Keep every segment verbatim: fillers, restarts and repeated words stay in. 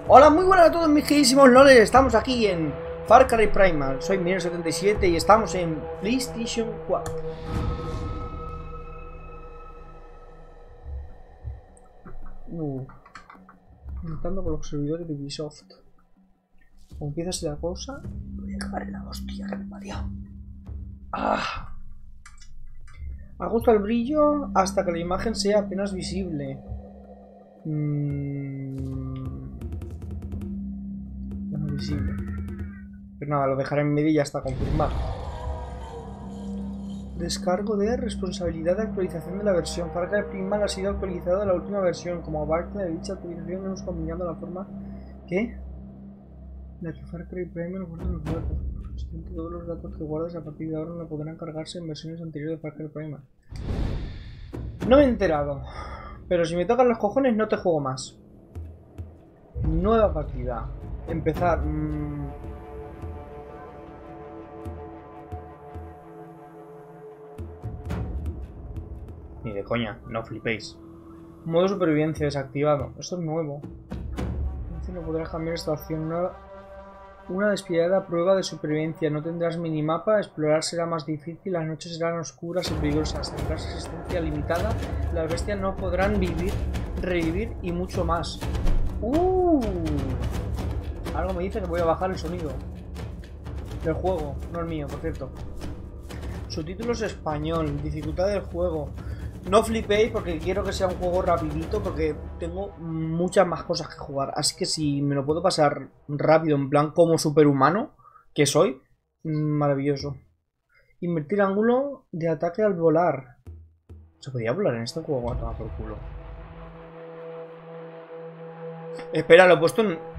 Hola, muy buenas a todos mis queridísimos loles. Estamos aquí en Far Cry Primal. Soy Miner setenta y siete y estamos en PlayStation cuatro. Uh, Conectando con los servidores de Ubisoft. Como empieza así la cosa, voy a acabar en la hostia que me parió. Ah. Ajusta el brillo hasta que la imagen sea apenas visible. Mm. Visible. Pero nada, lo dejaré en medio y ya está confirmado. Descargo de responsabilidad de actualización de la versión. Far Cry Primal ha sido actualizado a la última versión. Como parte de dicha actualización hemos combinado la forma que la que Far Cry Primal guarda los datos. Todos los datos que guardas a partir de ahora no podrán cargarse en versiones anteriores de Far Cry Primal. No me he enterado. Pero si me tocan los cojones no te juego más. Nueva partida. Empezar. Mmm... Ni de coña, no flipéis. Modo supervivencia desactivado. Esto es nuevo. No podrás cambiar esta opción. Una, una despiadada prueba de supervivencia. No tendrás minimapa. Explorar será más difícil. Las noches serán oscuras y peligrosas. Tendrás existencia limitada. Las bestias no podrán vivir, revivir y mucho más. Uh. Algo me dice que voy a bajar el sonido del juego, no el mío, por cierto. Subtítulos español, dificultad del juego. No flipéis porque quiero que sea un juego rapidito porque tengo muchas más cosas que jugar. Así que si me lo puedo pasar rápido, en plan como superhumano que soy, maravilloso. Invertir ángulo de ataque al volar. ¿Se podía volar en este juego? A tomar por culo. Espera, lo he puesto en...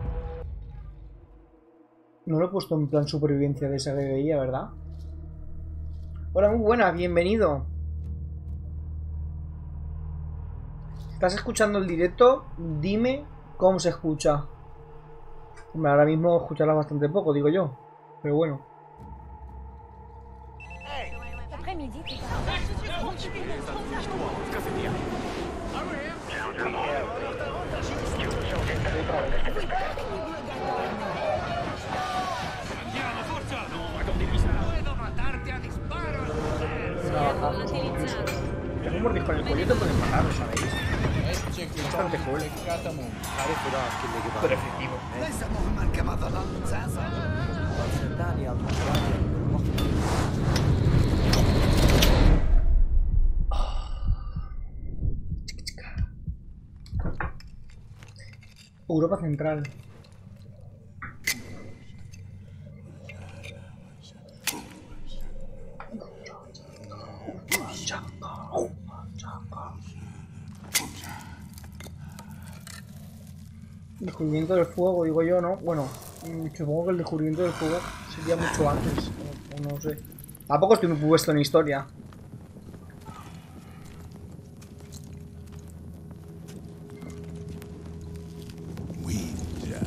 No lo he puesto en plan supervivencia de esa que veía, ¿verdad? Hola, muy buena, bienvenido. ¿Estás escuchando el directo? Dime cómo se escucha. Hombre, ahora mismo escucharla bastante poco, digo yo. Pero bueno. Los humor con el cuello te pueden matar, ¿lo sabéis? Es bastante cool. Pero efectivo. Europa Central. Descubrimiento del fuego, digo yo, ¿no? Bueno, supongo que el descubrimiento del fuego sería mucho antes, o, o no sé. Tampoco estoy muy puesto en historia. Winja,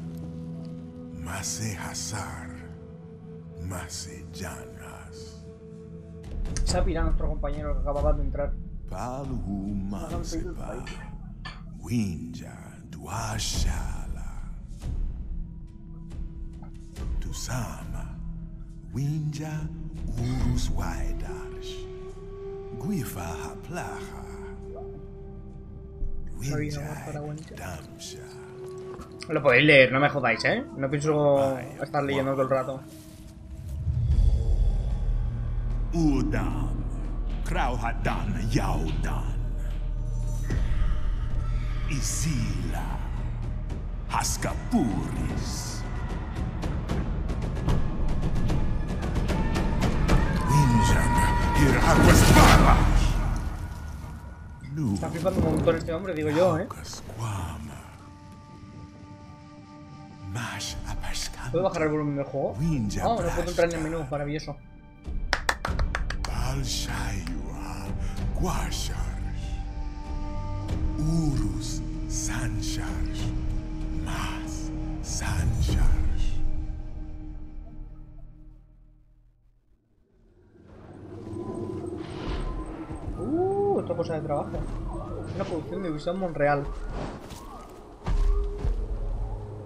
Mase Hazar, Mase Janas. Sapir, nuestro compañero que acababa de entrar. Palu Mansepa, Winja. Washala Tusama Winja Urus Waidarsh Guifa Haplaja Winja Damsha. Lo podéis leer, no me jodáis, ¿eh? No pienso estar leyendo todo el rato. Udam Krauhadan Yaudan Isila Haskapuris Winjan Iraquaspara. Está flipando un montón este hombre, digo yo, ¿eh? ¿Puedo bajar el volumen del juego? No, no puedo entrar en el menú, maravilloso. Urus Sanchar Mas Sanchar. Uh, otra cosa de trabajo. Una producción de Ubisoft Montreal.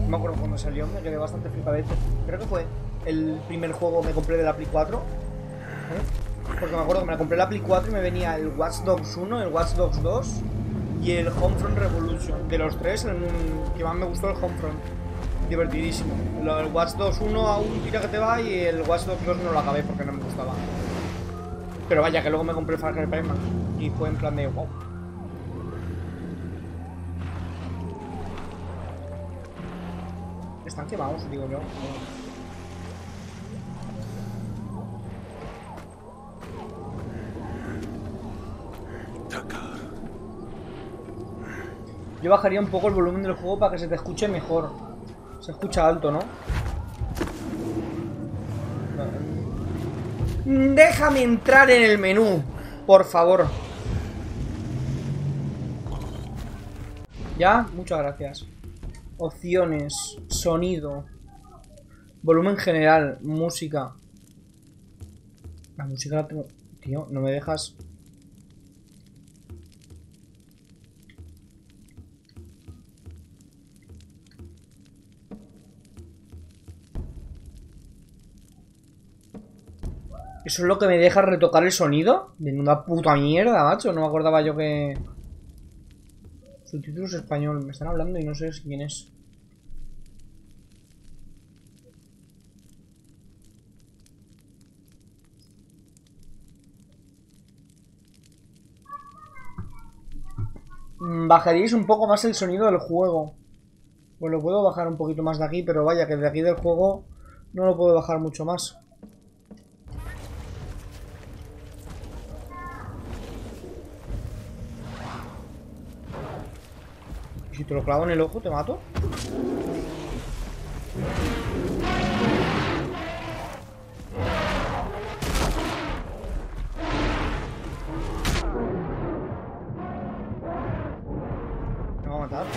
No me acuerdo cuando salió, me quedé bastante flipadete. Creo que fue el primer juego que me compré de la Play cuatro. ¿Eh? Porque me acuerdo que me la compré la Play cuatro y me venía el Watch Dogs uno, el Watch Dogs dos y el Homefront Revolution. De los tres, el que más me gustó el Homefront. Divertidísimo. El Watch Dogs uno aún tira que te va y el Watch Dogs dos no lo acabé porque no me gustaba. Pero vaya, que luego me compré el Far Cry Primal y fue en plan de wow. Están quemados, digo yo. Yo bajaría un poco el volumen del juego para que se te escuche mejor. Se escucha alto, ¿no? Déjame entrar en el menú, por favor. ¿Ya? Muchas gracias. Opciones, sonido, volumen general, música. La música la tengo... Tío, no me dejas... ¿Eso es lo que me deja retocar el sonido? De una puta mierda, macho. No me acordaba yo que... Subtítulos español. Me están hablando y no sé quién es. Bajaríais un poco más el sonido del juego. Pues lo puedo bajar un poquito más de aquí, pero vaya que de aquí del juego no lo puedo bajar mucho más. Si te lo clavo en el ojo, ¿te mato? ¿Me va a matar?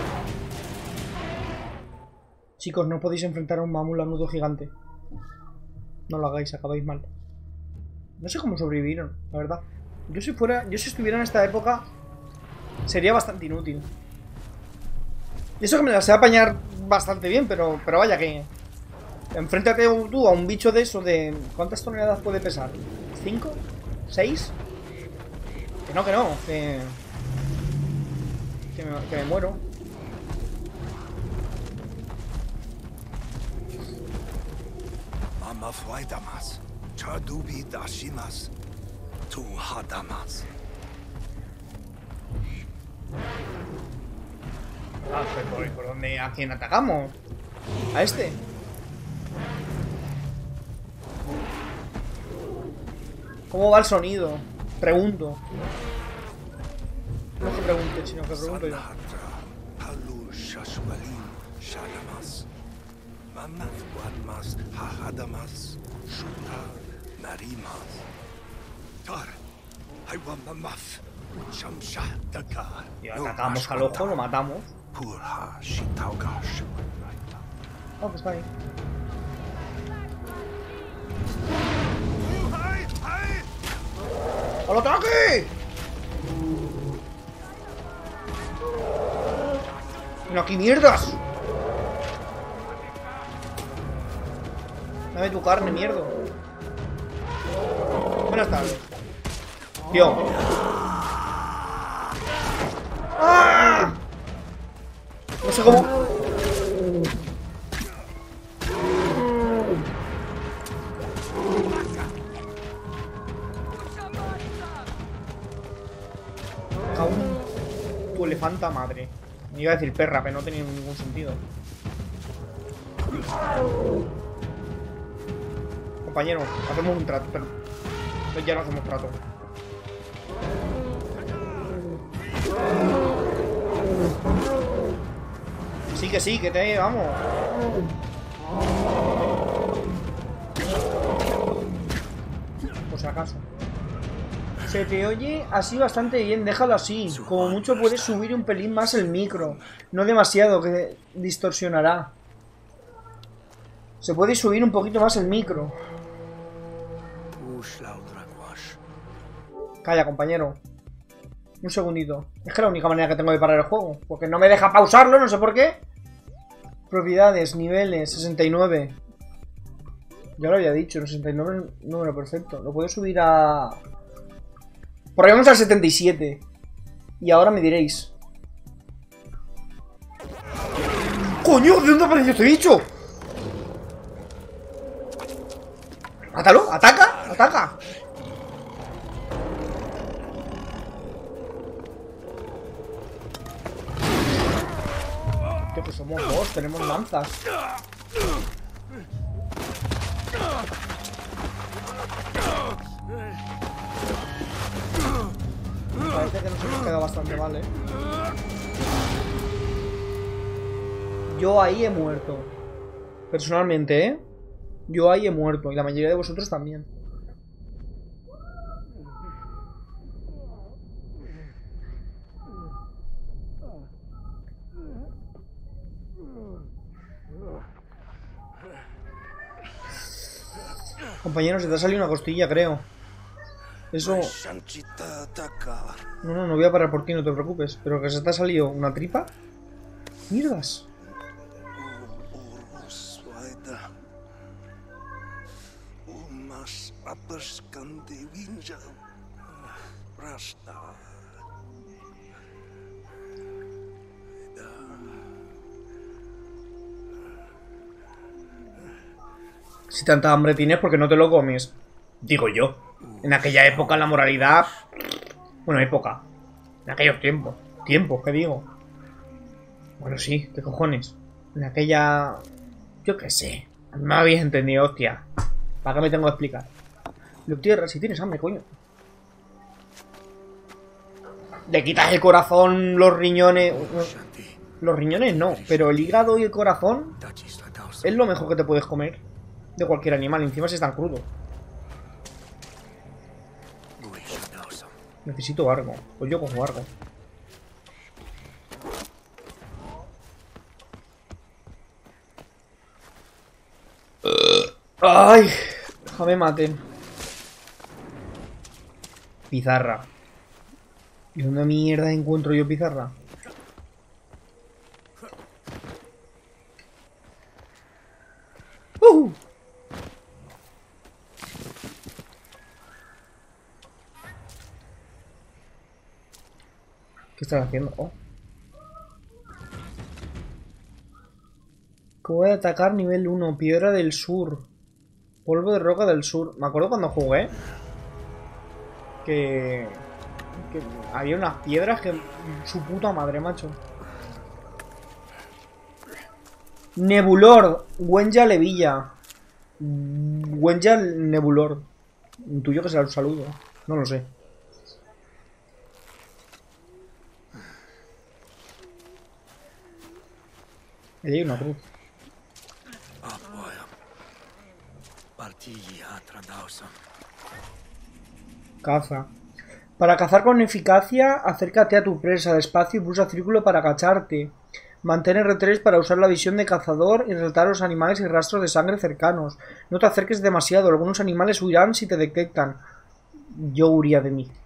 Chicos, no podéis enfrentar a un mamut lanudo gigante. No lo hagáis, acabáis mal. No sé cómo sobrevivieron, la verdad. Yo si fuera, yo si estuviera en esta época sería bastante inútil. Y eso que me la sé apañar bastante bien, pero, pero vaya que... Enfréntate tú a un bicho de eso de... ¿Cuántas toneladas puede pesar? ¿Cinco? ¿Seis? Que no, que no, que... Que me, que me muero. Mama Fuaidamas, Chadubi Dashimas, Tu Hadamas. Ah, pero ¿por dónde? ¿A quién atacamos? ¿A este? ¿Cómo va el sonido? Pregunto. No que pregunte, sino que pregunto yo. Y atacamos al ojo, lo matamos. Oh, pues está ahí. ¡Al ataque! ¡No, aquí mierdas! Dame tu carne, mierda. Buenas tardes. Tío. ¡Ah! No sé cómo. Cago en tu elefanta madre. Me iba a decir perra, pero no tenía ningún sentido. Compañero, hacemos un trato, pero ya no hacemos trato. Sí que sí, que te vamos. Por si acaso. Se te oye así bastante bien, déjalo así. Como mucho puedes subir un pelín más el micro. No demasiado, que distorsionará. Se puede subir un poquito más el micro. Calla, compañero. Un segundito. Es que es la única manera que tengo de parar el juego. Porque no me deja pausarlo, no sé por qué. Propiedades, niveles, sesenta y nueve. Ya lo había dicho, el sesenta y nueve es un número perfecto. Lo puedo subir a... Por ahí vamos al setenta y siete. Y ahora me diréis. ¡Coño! ¿De dónde apareció este bicho? ¡Mátalo! ¡Ataca! ¡Ataca! Que somos dos, tenemos lanzas. Parece que nos hemos quedado bastante mal, eh. Yo ahí he muerto. Personalmente, eh. Yo ahí he muerto. Y la mayoría de vosotros también. Compañero, se te ha salido una costilla, creo. Eso... No, no, no voy a parar por ti, no te preocupes. Pero que se te ha salido una tripa. Mierdas. Si tanta hambre tienes, ¿por qué no te lo comes? Digo yo. En aquella época la moralidad... Bueno, época. En aquellos tiempos. Tiempos, ¿qué digo? Bueno, sí, ¿qué cojones? En aquella... Yo qué sé. No me habéis entendido, hostia. ¿Para qué me tengo que explicar? Lo tierra, si tienes hambre, coño. Le quitas el corazón, los riñones... Los riñones no, pero el hígado y el corazón es lo mejor que te puedes comer de cualquier animal, encima si están crudos. Necesito argo, pues yo cojo argo. Ay, déjame maten. Pizarra. ¿Y dónde mierda encuentro yo pizarra? ¡Uh! ¿Qué estás haciendo? Oh. Cubo de atacar nivel uno. Piedra del sur. Polvo de roca del sur. Me acuerdo cuando jugué que, que había unas piedras que... Su puta madre, macho. Nebulor. Wenja Levilla. Wenja Nebulor. Intuyo que será un saludo. No lo sé. Ahí hay una cruz. Caza. Para cazar con eficacia, acércate a tu presa despacio y pulsa círculo para agacharte. Mantén R tres para usar la visión de cazador y resaltar los animales y rastros de sangre cercanos. No te acerques demasiado, algunos animales huirán si te detectan. Yo huiría de mí.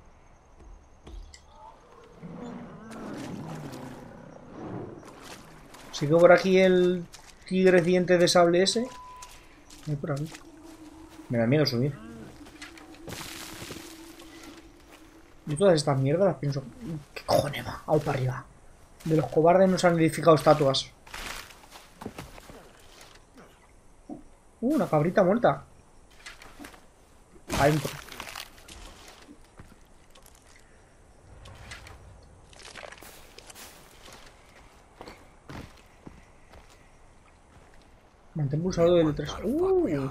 ¿Sigo por aquí el tigre diente de sable ese? Voy por aquí. Me da miedo subir. Yo todas estas mierdas las pienso... ¿Qué cojones va? Aún para arriba. De los cobardes no se han edificado estatuas. Uh, una cabrita muerta. Adentro. Mantén pulsado del tres. Uh.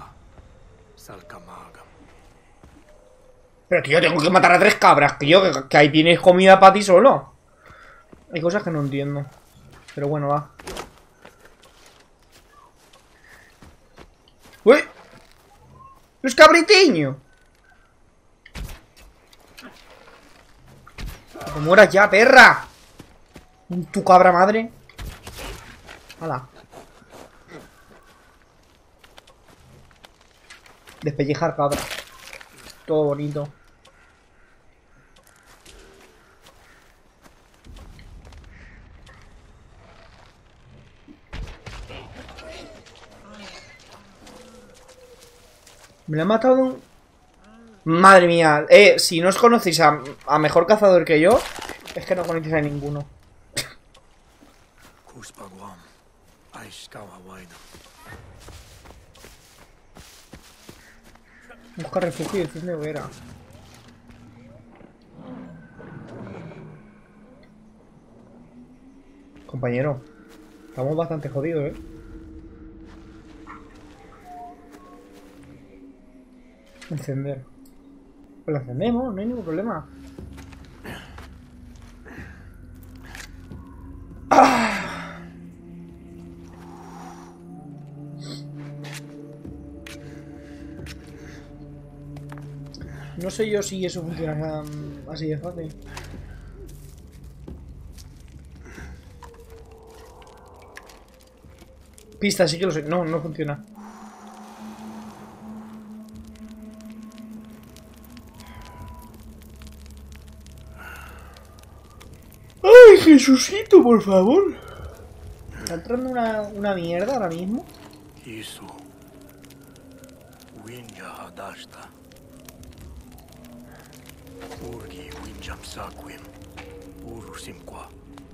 Pero tío, tengo que matar a tres cabras, tío. Que, que ahí tienes comida para ti solo. Hay cosas que no entiendo. Pero bueno, va. ¡Uy! ¡Los cabritiños! ¡Que te mueras ya, perra! Tu cabra madre. ¡Hala! Despellejar cabra. Todo bonito. Me lo ha matado de un... Madre mía. Eh, si no os conocéis a, a mejor cazador que yo, es que no conocéis a ninguno. Busca refugio y enciende hoguera. Compañero, estamos bastante jodidos, ¿eh? Encender. Pues lo encendemos, no hay ningún problema. ¡Ah! No sé yo si eso funciona um, así de fácil. Pista, sí que lo sé. No, no funciona. ¡Ay, Jesucito, por favor! Está entrando una, una mierda ahora mismo. Isu. Winja Hadashta. Urgi Winjam Sakwim. Urusimqua.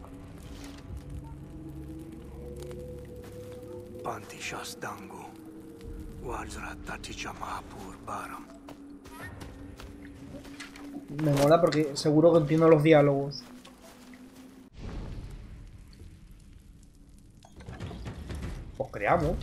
Pantishas Dangu. Wajra Tatichamapur Baram. Me mola porque seguro que entiendo los diálogos. Pues creamos.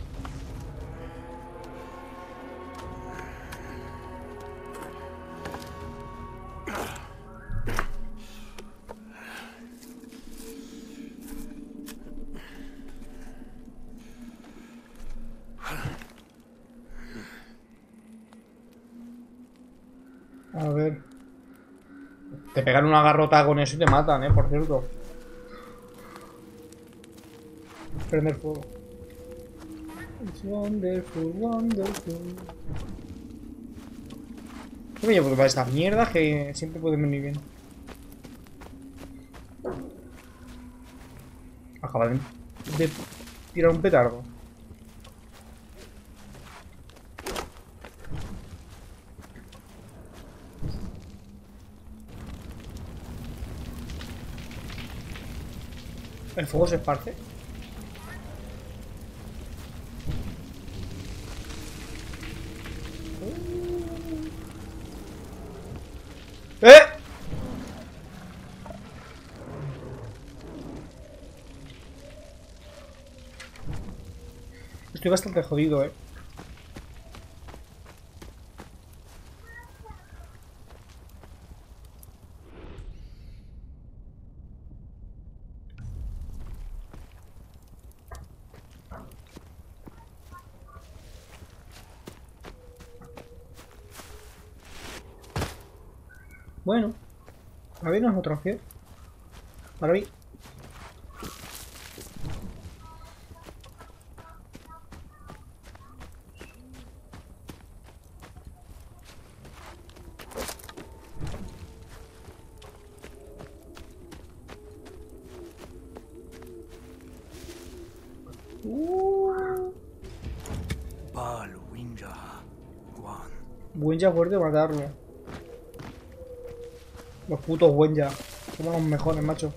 A ver. Te pegan una garrota con eso y te matan, eh, por cierto. Prender fuego. It's wonderful, wonderful. Oye, porque para estas mierdas que siempre pueden venir bien. Acaba de, de tirar un petardo. ¿El fuego se esparce? ¡Eh! Estoy bastante jodido, eh. Bueno, para mí no es otra opción. Para mí. Uh. Wenja fuerte matarlo. Los putos Wenja. Somos los mejores, macho.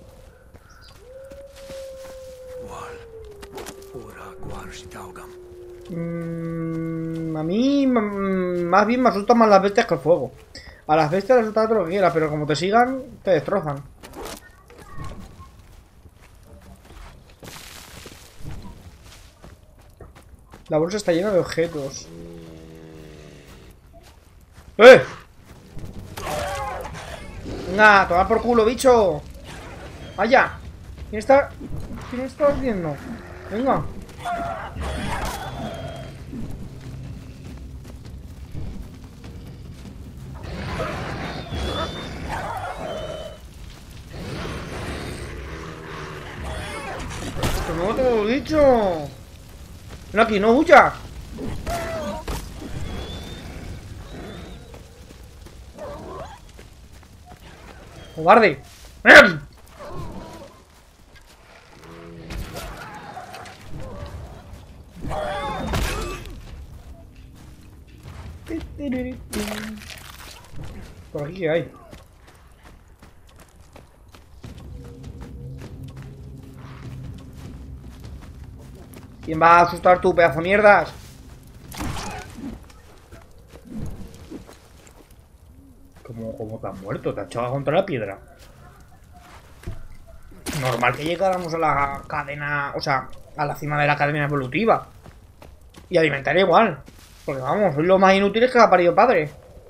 Mm, a mí más bien me asustan más las bestias que el fuego. A las bestias les asusta todo lo que quieras, pero como te sigan, te destrozan. La bolsa está llena de objetos. ¡Eh! Venga, toma por culo, bicho. Vaya. ¿Quién está? ¿Quién está haciendo? Venga. ¡No te lo he dicho! ¡No, aquí no huya! ¡Cobarde! ¡Ven aquí! ¿Por aquí qué hay? ¿Quién va a asustar tú, pedazo de mierdas? ¿Cómo, cómo te has muerto? ¿Te has echado contra la piedra? Normal que llegáramos a la cadena... O sea, a la cima de la cadena evolutiva. Y alimentar igual. Porque vamos, soy lo más inútil que ha parido padre.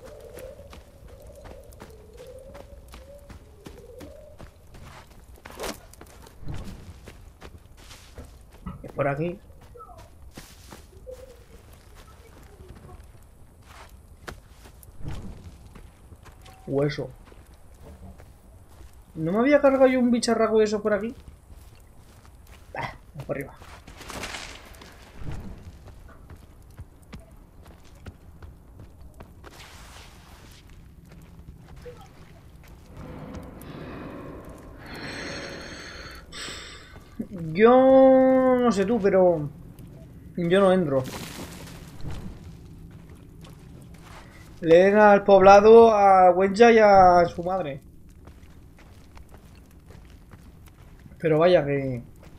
Es por aquí. Hueso. ¿No me había cargado yo un bicharraco de eso por aquí? Ah, por arriba. Yo no sé tú, pero yo no entro. Le den al poblado a Wenja y a su madre. Pero vaya que...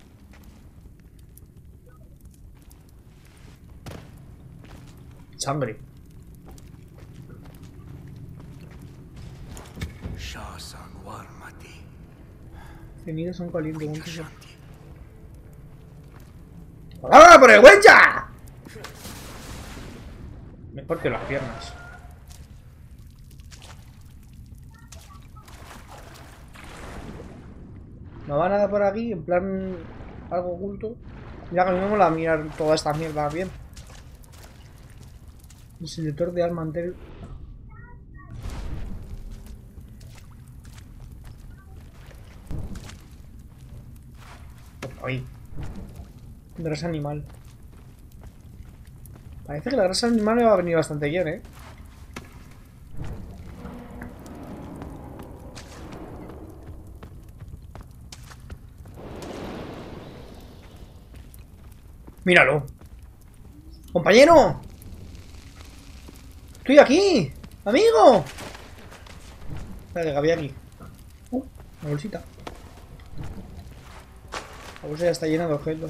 Sangre. Cenizas son calientes. ¡Ah, por el Wenja! Me parte las piernas. No va nada por aquí, en plan algo oculto. Ya que a mí me mola mirar toda esta mierda bien. El selector de Armantel. Ahí. Grasa animal. Parece que la grasa animal me va a venir bastante bien, eh. Míralo. ¡Compañero! ¡Estoy aquí! ¡Amigo! Espérate, que había aquí. Uh, una bolsita. La bolsa ya está llena de objetos.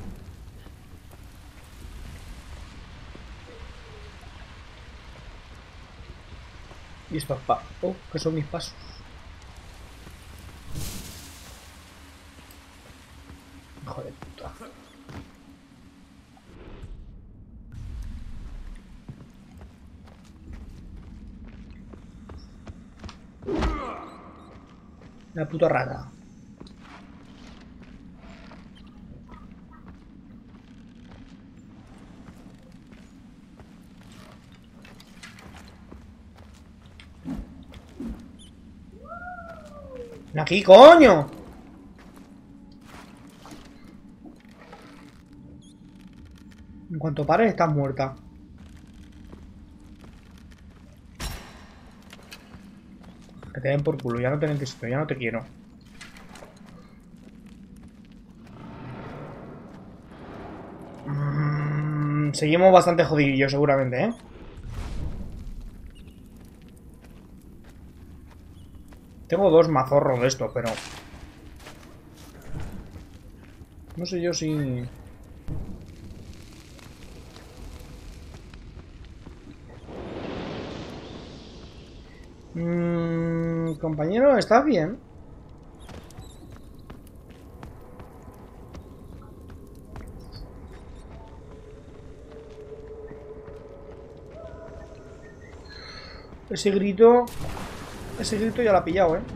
Y estos pa... Oh, que son mis pasos. Hijo de puta. La puta rata. ¡Aquí, coño! En cuanto pares, estás muerta. Que te den por culo, ya no te necesito, ya no te quiero. Mm, seguimos bastante jodidillos, seguramente, ¿eh? Tengo dos mazorros de esto, pero... No sé yo si... Mm, compañero, ¿estás bien? Ese grito... Ese grito ya lo ha pillado, ¿eh?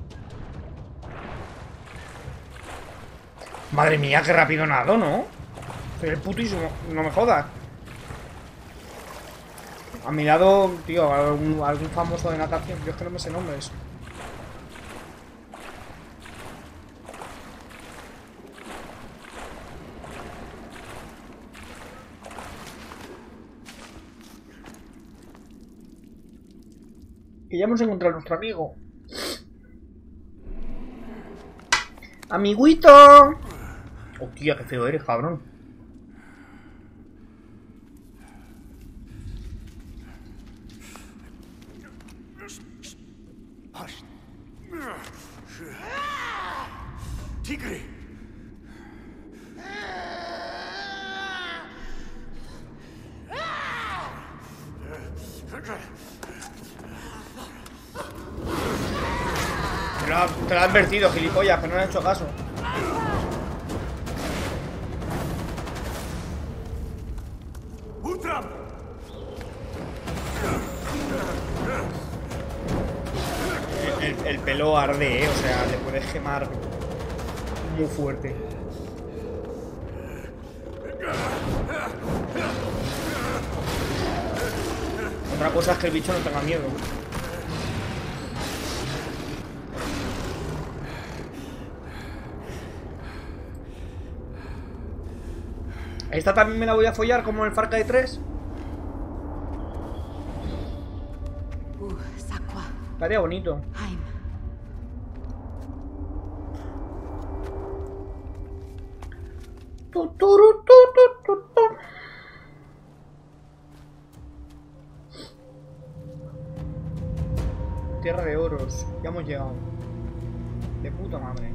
Madre mía, qué rápido nado, ¿no? Soy el putísimo, no me jodas. A mi lado, tío, algún, algún famoso de natación. Yo es que no me sé nombres. Que ya hemos encontrado a nuestro amigo. ¡Amiguito! Hostia, qué feo eres, cabrón. Tigre! Te lo, ha, te lo ha advertido, gilipollas, pero no le he hecho caso. Utram! El, el, el pelo arde, eh, o sea, le puedes quemar muy fuerte. Otra cosa es que el bicho no tenga miedo. ¿Esta también me la voy a follar como el Far Cry tres? Uh, Sakwa. Estaría bonito. Heim. Tu, turu, tu, tu, tu, tu. Tierra de oros. Ya hemos llegado. De puta madre.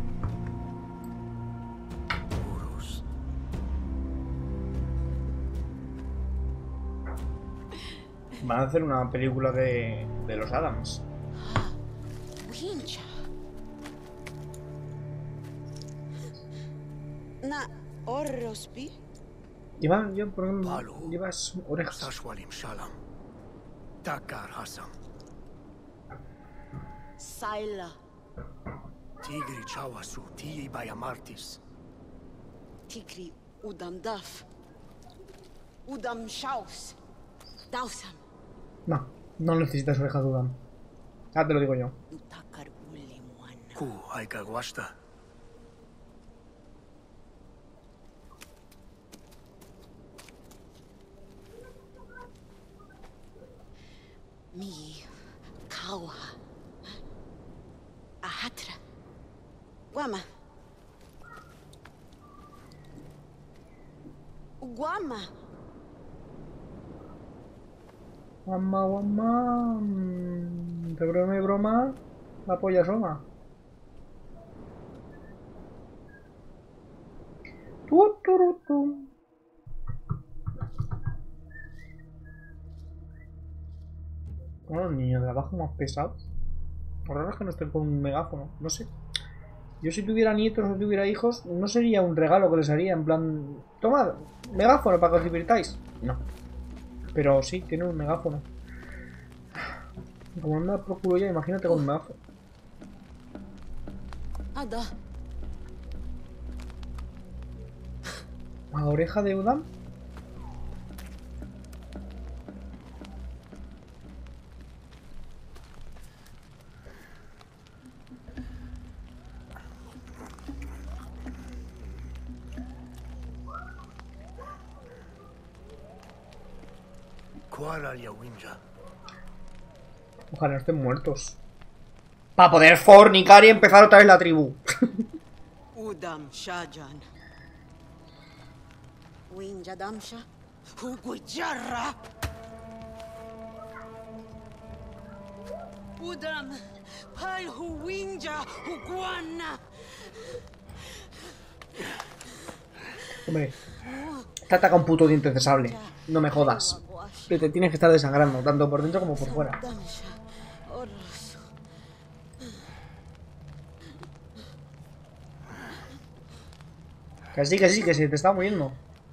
Urus. Van a hacer una película de, de los Adams. Wincha. Na Orrospi. Lleva, yo, por ejemplo, Palu. llevas orejas. Sashwalim Shalam. Takar Hasam. Saila. Tigri Chawasu. Tii Bayamartis. Tigri Udam Daf. Udam Shaus. Dausam. No, no necesitas orejas, Dudan. Ah, te lo digo yo. Utakar Ulimuana. Ku Aika Gwashta. Mi Kawa. Ahatra. Guama. Guama. Guama, guama. mm, Te broma y broma. La polla asoma. Tu, tu, tu. Bueno, los niños de abajo más pesados. Lo raro es que no estén con un megáfono. No sé. Yo si tuviera nietos o tuviera hijos, no sería un regalo que les haría. En plan, tomad, megáfono para que os divirtáis. No. Pero sí, tiene un megáfono. Como anda por culo ya, imagínate con un megáfono. Ada. ¿A oreja de Udam? Kuala Yawinja. Ojalá no estén muertos. Para poder fornicar y empezar otra vez la tribu. Udam Shajan. Winja Damsha. Hugujarra. Udam. Pal Huwinja. Huguana. Hombre, te ataca un puto diente de sable. No me jodas. Que te tienes que estar desangrando, tanto por dentro como por fuera. Que sí, que sí, que se te está muriendo.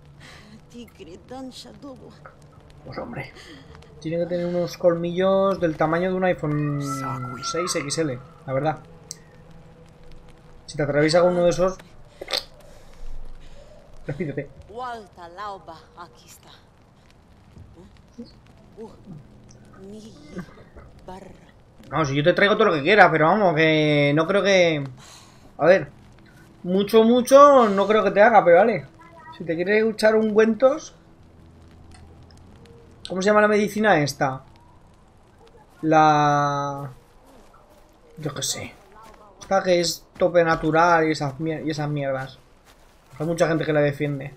Pues hombre, tiene que tener unos colmillos del tamaño de un iPhone seis equis ele, la verdad. Si te atraviesa con uno de esos, despídete. No, si yo te traigo todo lo que quieras, pero vamos, que no creo que... A ver, mucho, mucho no creo que te haga, pero vale. Si te quieres echar ungüentos... ¿Cómo se llama la medicina esta? La... Yo qué sé. Esta que es tope natural y esas, mier y esas mierdas. Hay mucha gente que la defiende.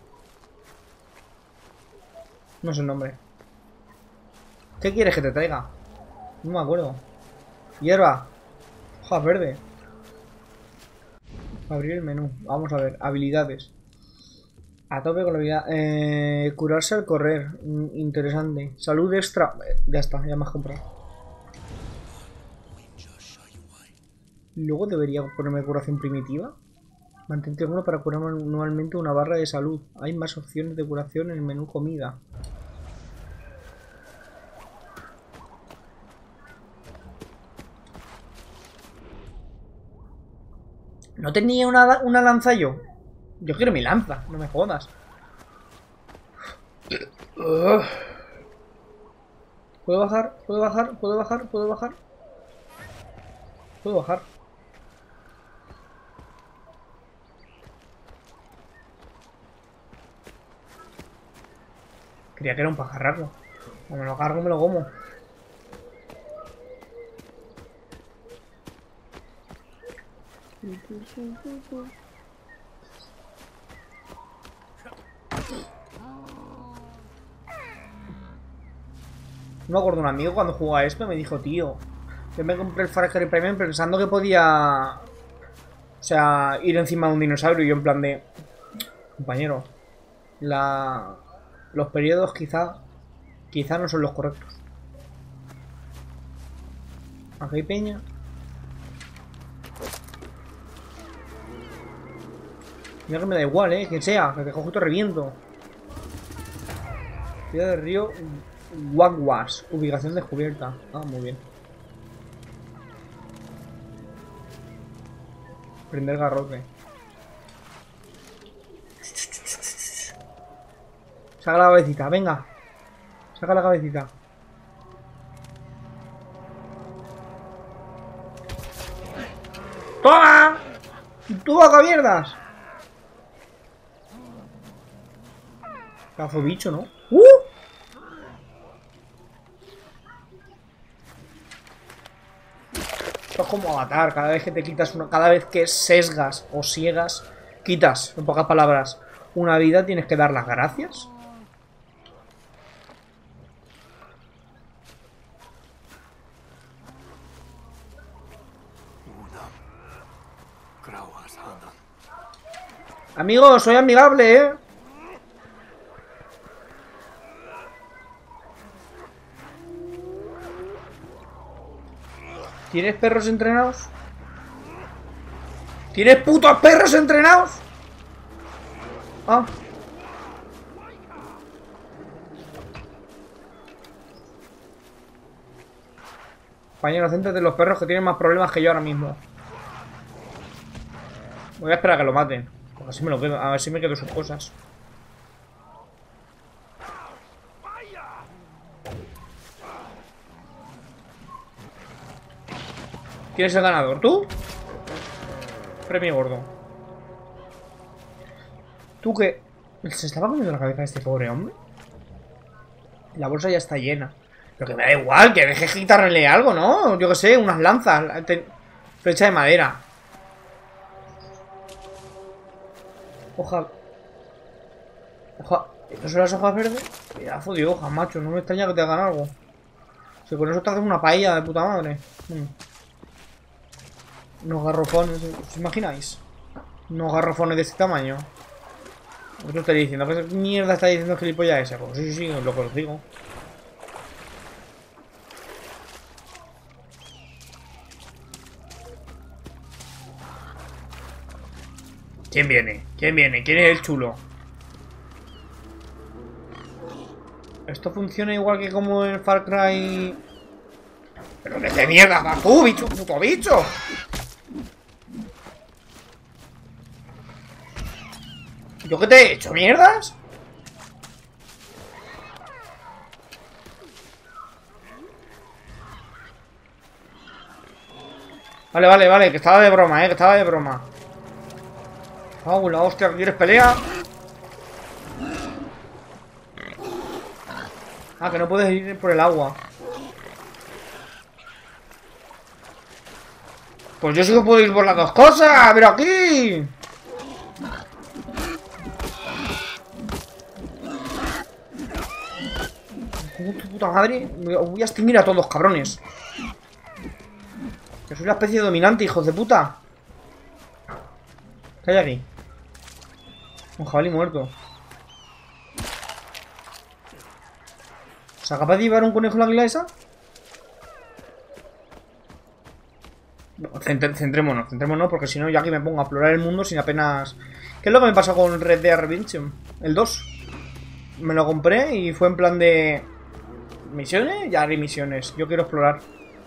No sé el nombre. ¿Qué quieres que te traiga? No me acuerdo. Hierba. Hojas verde. Abrir el menú. Vamos a ver. Habilidades. A tope con la habilidad. Eh, curarse al correr. Mm, interesante. Salud extra. Eh, ya está, ya me has comprado. Luego debería ponerme curación primitiva. Mantente uno para curar manualmente una barra de salud. Hay más opciones de curación en el menú comida. ¿No tenía una, una lanza yo? Yo quiero mi lanza, no me jodas. ¿Puedo bajar? ¿Puedo bajar? ¿Puedo bajar? ¿Puedo bajar? ¿Puedo bajar? Creía que era un pajarraco. Como me lo cargo, me lo como. No me acuerdo, un amigo cuando jugaba a esto me dijo, tío, yo me compré el Far Cry Primal pensando que podía, o sea, ir encima de un dinosaurio. Y yo en plan de, compañero, la, los periodos quizá, quizá no son los correctos. Aquí hay peña. Mira que me da igual, eh, quien sea, que cojo y te reviento. Ciudad del río Guaguas, ubicación descubierta. Ah, muy bien. Prender garrote. Saca la cabecita, venga. Saca la cabecita. ¡Toma! ¡Tú acá mierdas! Cazo bicho, ¿no? ¡Uh! Esto es como Avatar. Cada vez que te quitas una... Cada vez que sesgas o ciegas, quitas, en pocas palabras, una vida, tienes que dar las gracias. Amigo, soy amigable, ¿eh? ¿Tienes perros entrenados? ¿Tienes putos perros entrenados? Ah. Compañero, céntrate en los perros que tienen más problemas que yo ahora mismo. Voy a esperar a que lo maten. Porque así me lo quedo. A ver si me quedo sus cosas. ¿Quién es el ganador? ¿Tú? Premio gordo. ¿Tú qué? ¿Se estaba comiendo la cabeza de este pobre hombre? La bolsa ya está llena. Pero que me da igual, que deje quitarle algo, ¿no? Yo qué sé, unas lanzas. Flecha de madera. Hoja. Hoja. ¿No son las hojas verdes? Pedazo de hojas, macho. No me extraña que te hagan algo. Si con eso te hacen una paella de puta madre. Hmm. Unos garrafones, ¿os imagináis? Unos garrafones de este tamaño. ¿Qué estoy diciendo? ¿Qué mierda está diciendo gilipollas esa? Pues sí, sí, sí, lo que os digo. ¿Quién viene? ¿Quién viene? ¿Quién es el chulo? Esto funciona igual que como en Far Cry. ¿Pero de qué mierda vas tú, bicho? ¡Puto bicho! ¿Yo qué te he hecho, mierdas? Vale, vale, vale, que estaba de broma, eh, que estaba de broma. Ah, la hostia, ¿quieres pelea? Ah, que no puedes ir por el agua. Pues yo sí que puedo ir por las dos cosas, pero aquí. Tu puta madre. Voy a extinguir a todos, cabrones. Que soy la especie dominante, hijos de puta. ¿Qué hay aquí? Un jabalí muerto. ¿Se capaz de llevar un conejo la águila esa? Centr centrémonos, centrémonos, porque si no yo aquí me pongo a explorar el mundo sin apenas... ¿Qué es lo que me pasó con Red Dead Redemption? El dos. Me lo compré y fue en plan de... ¿Misiones? Ya haré misiones. Yo quiero explorar.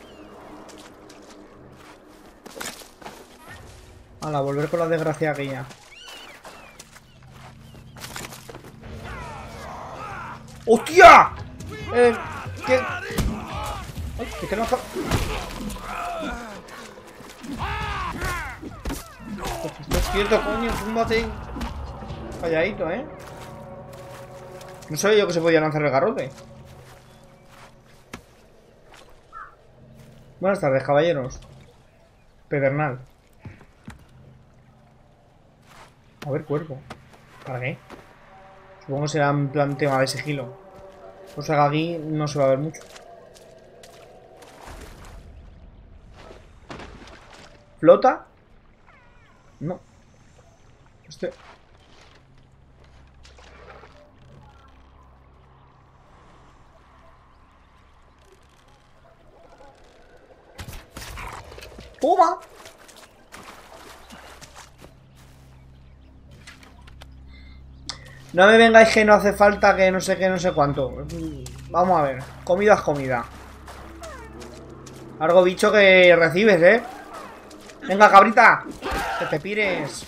Hala, volver con la desgracia aquella. ¡Hostia! Eh, ¿qué? Ay, ¿qué no está? Esto es cierto, coño, túmbate. Calladito, ¿eh? No sabía yo que se podía lanzar el garrote. Buenas tardes, caballeros. Pedernal. A ver, cuerpo. ¿Para qué? Supongo que será en plan tema de sigilo. O sea que aquí no se va a ver mucho. ¿Flota? No. Este... ¡Toma! No me vengáis que no hace falta, que no sé qué, no sé cuánto. Vamos a ver. Comida es comida. Algo bicho que recibes, ¿eh? Venga, cabrita. Que te pires.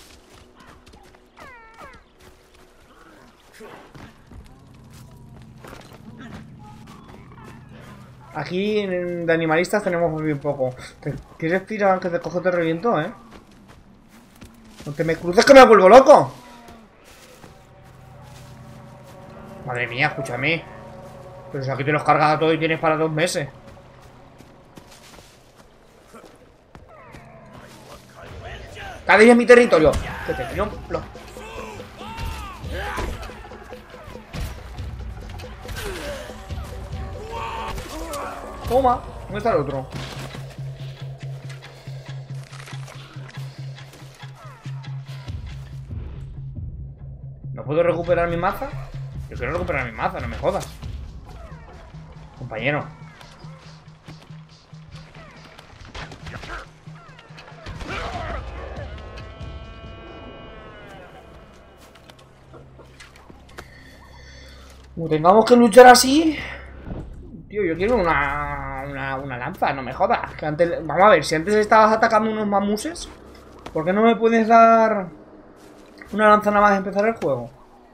Aquí de animalistas tenemos muy poco. ¿Te quieres tirar que te cojo te reviento, eh? No te me cruces que me vuelvo loco. Madre mía, escúchame. Pero si aquí te los cargas a todo y tienes para dos meses. Cada día es mi territorio. Que te tiro los... Toma. ¿Dónde está el otro? ¿No puedo recuperar mi maza? Yo quiero recuperar mi maza, no me jodas. Compañero. Como tengamos que luchar así... Tío, yo quiero una, una, una lanza, no me jodas. Que antes, vamos a ver, si antes estabas atacando unos mamuses, ¿por qué no me puedes dar una lanza nada más de empezar el juego?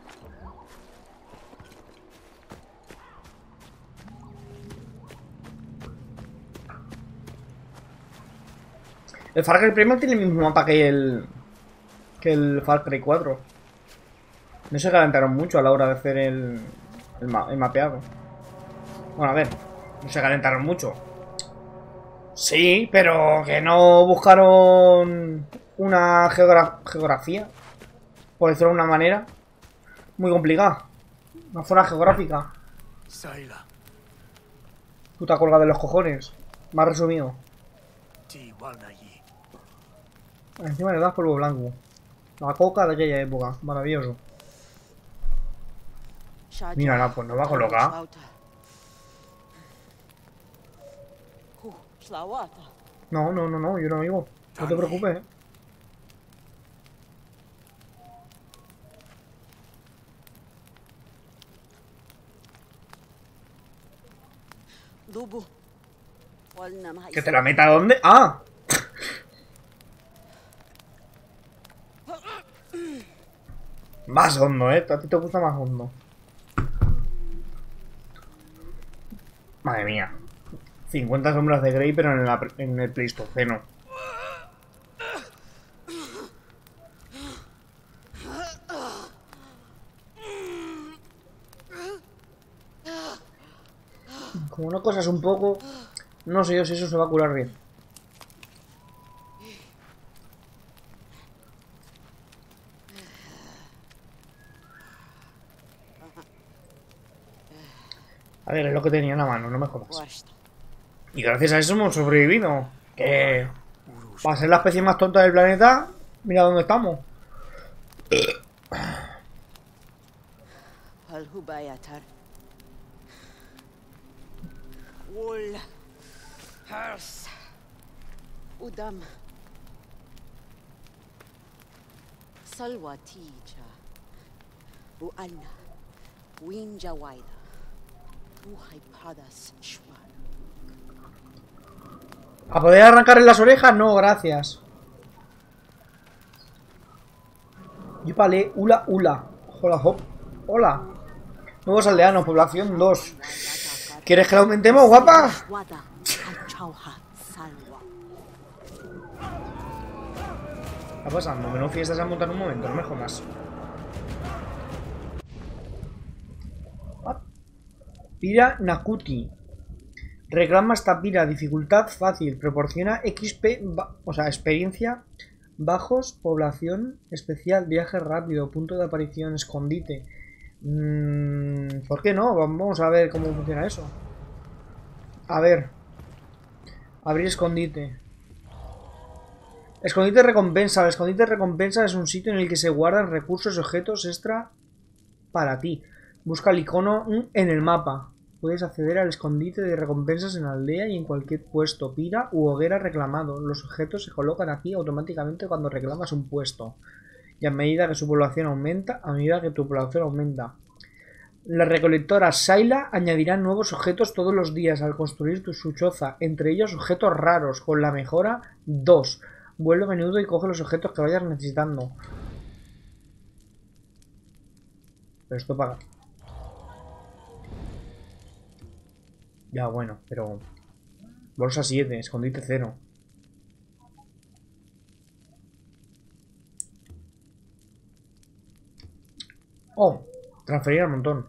El Far Cry Primal tiene el mismo mapa que el que el Far Cry cuatro. No se calentaron mucho a la hora de hacer el, el, ma el mapeado. Bueno, a ver, no se calentaron mucho. Sí, pero que no buscaron una geogra geografía, por decirlo de una manera, muy complicada. Una zona geográfica. Sayla. Puta colga de los cojones. Más resumido. Ti Walnayi. Encima le das polvo blanco. La coca de aquella época. Maravilloso. Mira, no, pues no va a colocar. No, no, no, no, yo no oigo. No te preocupes, eh. ¿Que te la meta dónde? ¡Ah! Más hondo, eh. A ti te gusta más hondo. Madre mía. cincuenta sombras de Grey, pero en, la, en el Pleistoceno. Como no cosas un poco, no sé yo si eso se va a curar bien. A ver, es lo que tenía en la mano, no me jodas. Y gracias a eso hemos sobrevivido. Que para ser la especie más tonta del planeta, mira dónde estamos. Palhubayatar. Wool. Hers. Udam. Salwatija. Buana. Winja Waida. Uhaipadas Shwan. ¿A poder arrancarle las orejas? No, gracias. Yupale, ula, ula. Hola, hop. Hola. Nuevos aldeanos, población dos. ¿Quieres que la aumentemos, guapa? ¿Qué está pasando? Que no fiestas a montar un momento, no me jodas. Pira Nakuti. Reclama esta pira. Dificultad fácil. Proporciona X P, o sea, experiencia bajos, población especial, viaje rápido, punto de aparición, escondite. Mm, ¿Por qué no? Vamos a ver cómo funciona eso. A ver. Abrir escondite. Escondite recompensa. El escondite recompensa es un sitio en el que se guardan recursos y objetos extra para ti. Busca el icono en el mapa. Puedes acceder al escondite de recompensas en la aldea y en cualquier puesto, pira u hoguera reclamado. Los objetos se colocan aquí automáticamente cuando reclamas un puesto. Y a medida que su población aumenta, a medida que tu población aumenta. La recolectora Sayla añadirá nuevos objetos todos los días al construir tu su choza, entre ellos objetos raros, con la mejora dos. Vuelve a menudo y coge los objetos que vayas necesitando. Pero esto paga. Ya, bueno, pero... Bolsa siete, escondite cero. Oh, transferir al montón.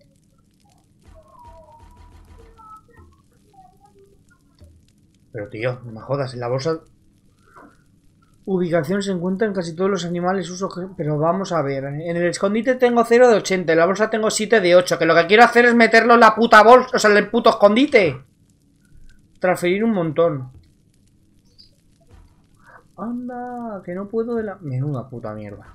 Pero tío, no me jodas, en la bolsa... Ubicación se encuentran casi todos los animales uso... Pero vamos a ver, en el escondite tengo cero de ochenta, en la bolsa tengo siete de ocho. Que lo que quiero hacer es meterlo en la puta bolsa, o sea, en el puto escondite. Transferir un montón. Anda, que no puedo de la... Menuda puta mierda.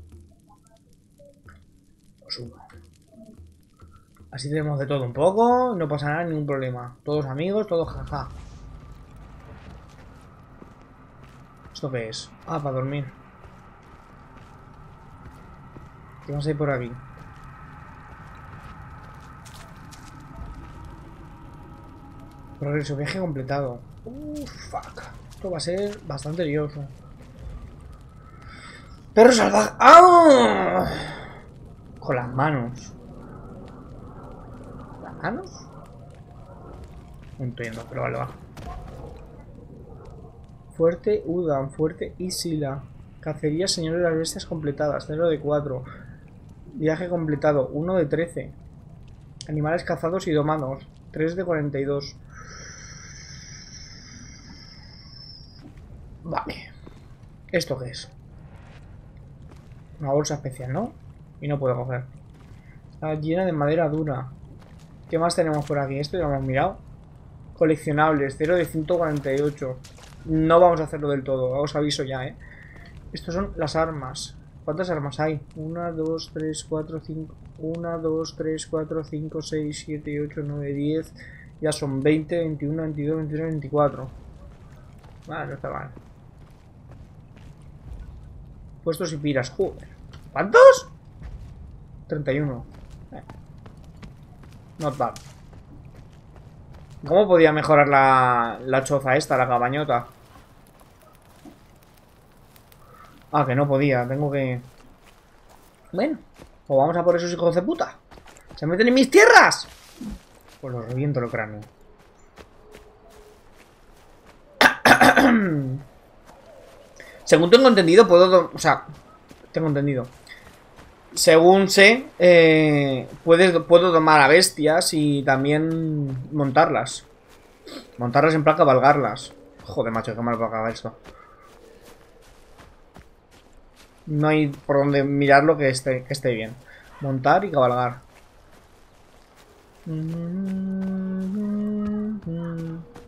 Lo subo. Así tenemos de todo un poco, no pasa nada, ningún problema. Todos amigos, todos jaja. ¿Esto qué es? Ah, para dormir. ¿Qué más hay por aquí? Progreso, viaje completado. Uh, fuck. Esto va a ser bastante lioso. Perro salvaje. ¡Ah! Con las manos. ¿Las manos? No entiendo, pero vale, va. Fuerte Udan, fuerte Isila. Cacería Señor de las Bestias completadas, cero de cuatro. Viaje completado, uno de trece. Animales cazados y domados, tres de cuarenta y dos. Vale. ¿Esto qué es? Una bolsa especial, ¿no? Y no puedo coger. Está llena de madera dura. ¿Qué más tenemos por aquí? Esto ya lo hemos mirado. Coleccionables, cero de ciento cuarenta y ocho. No vamos a hacerlo del todo, os aviso ya, ¿eh? Estos son las armas. ¿Cuántas armas hay? uno, dos, tres, cuatro, cinco... uno, dos, tres, cuatro, cinco, seis, siete, ocho, nueve, diez... Ya son veinte, veintiuno, veintidós, veintitrés, veinticuatro. Vale, no está mal. Puestos y piras, joder. ¿Cuántos? treinta y uno. Eh. Not bad. ¿Cómo podía mejorar la, la choza esta, la cabañota? Ah, que no podía, tengo que... Bueno, pues vamos a por esos hijos de puta. ¡Se meten en mis tierras! Pues los reviento el cráneo. Según tengo entendido, puedo... O sea, tengo entendido. Según sé, eh, puedes, puedo domar a bestias y también montarlas. Montarlas en plan cabalgarlas. Joder, macho, qué mal pagaba esto. No hay por donde mirarlo que esté, que esté bien. Montar y cabalgar.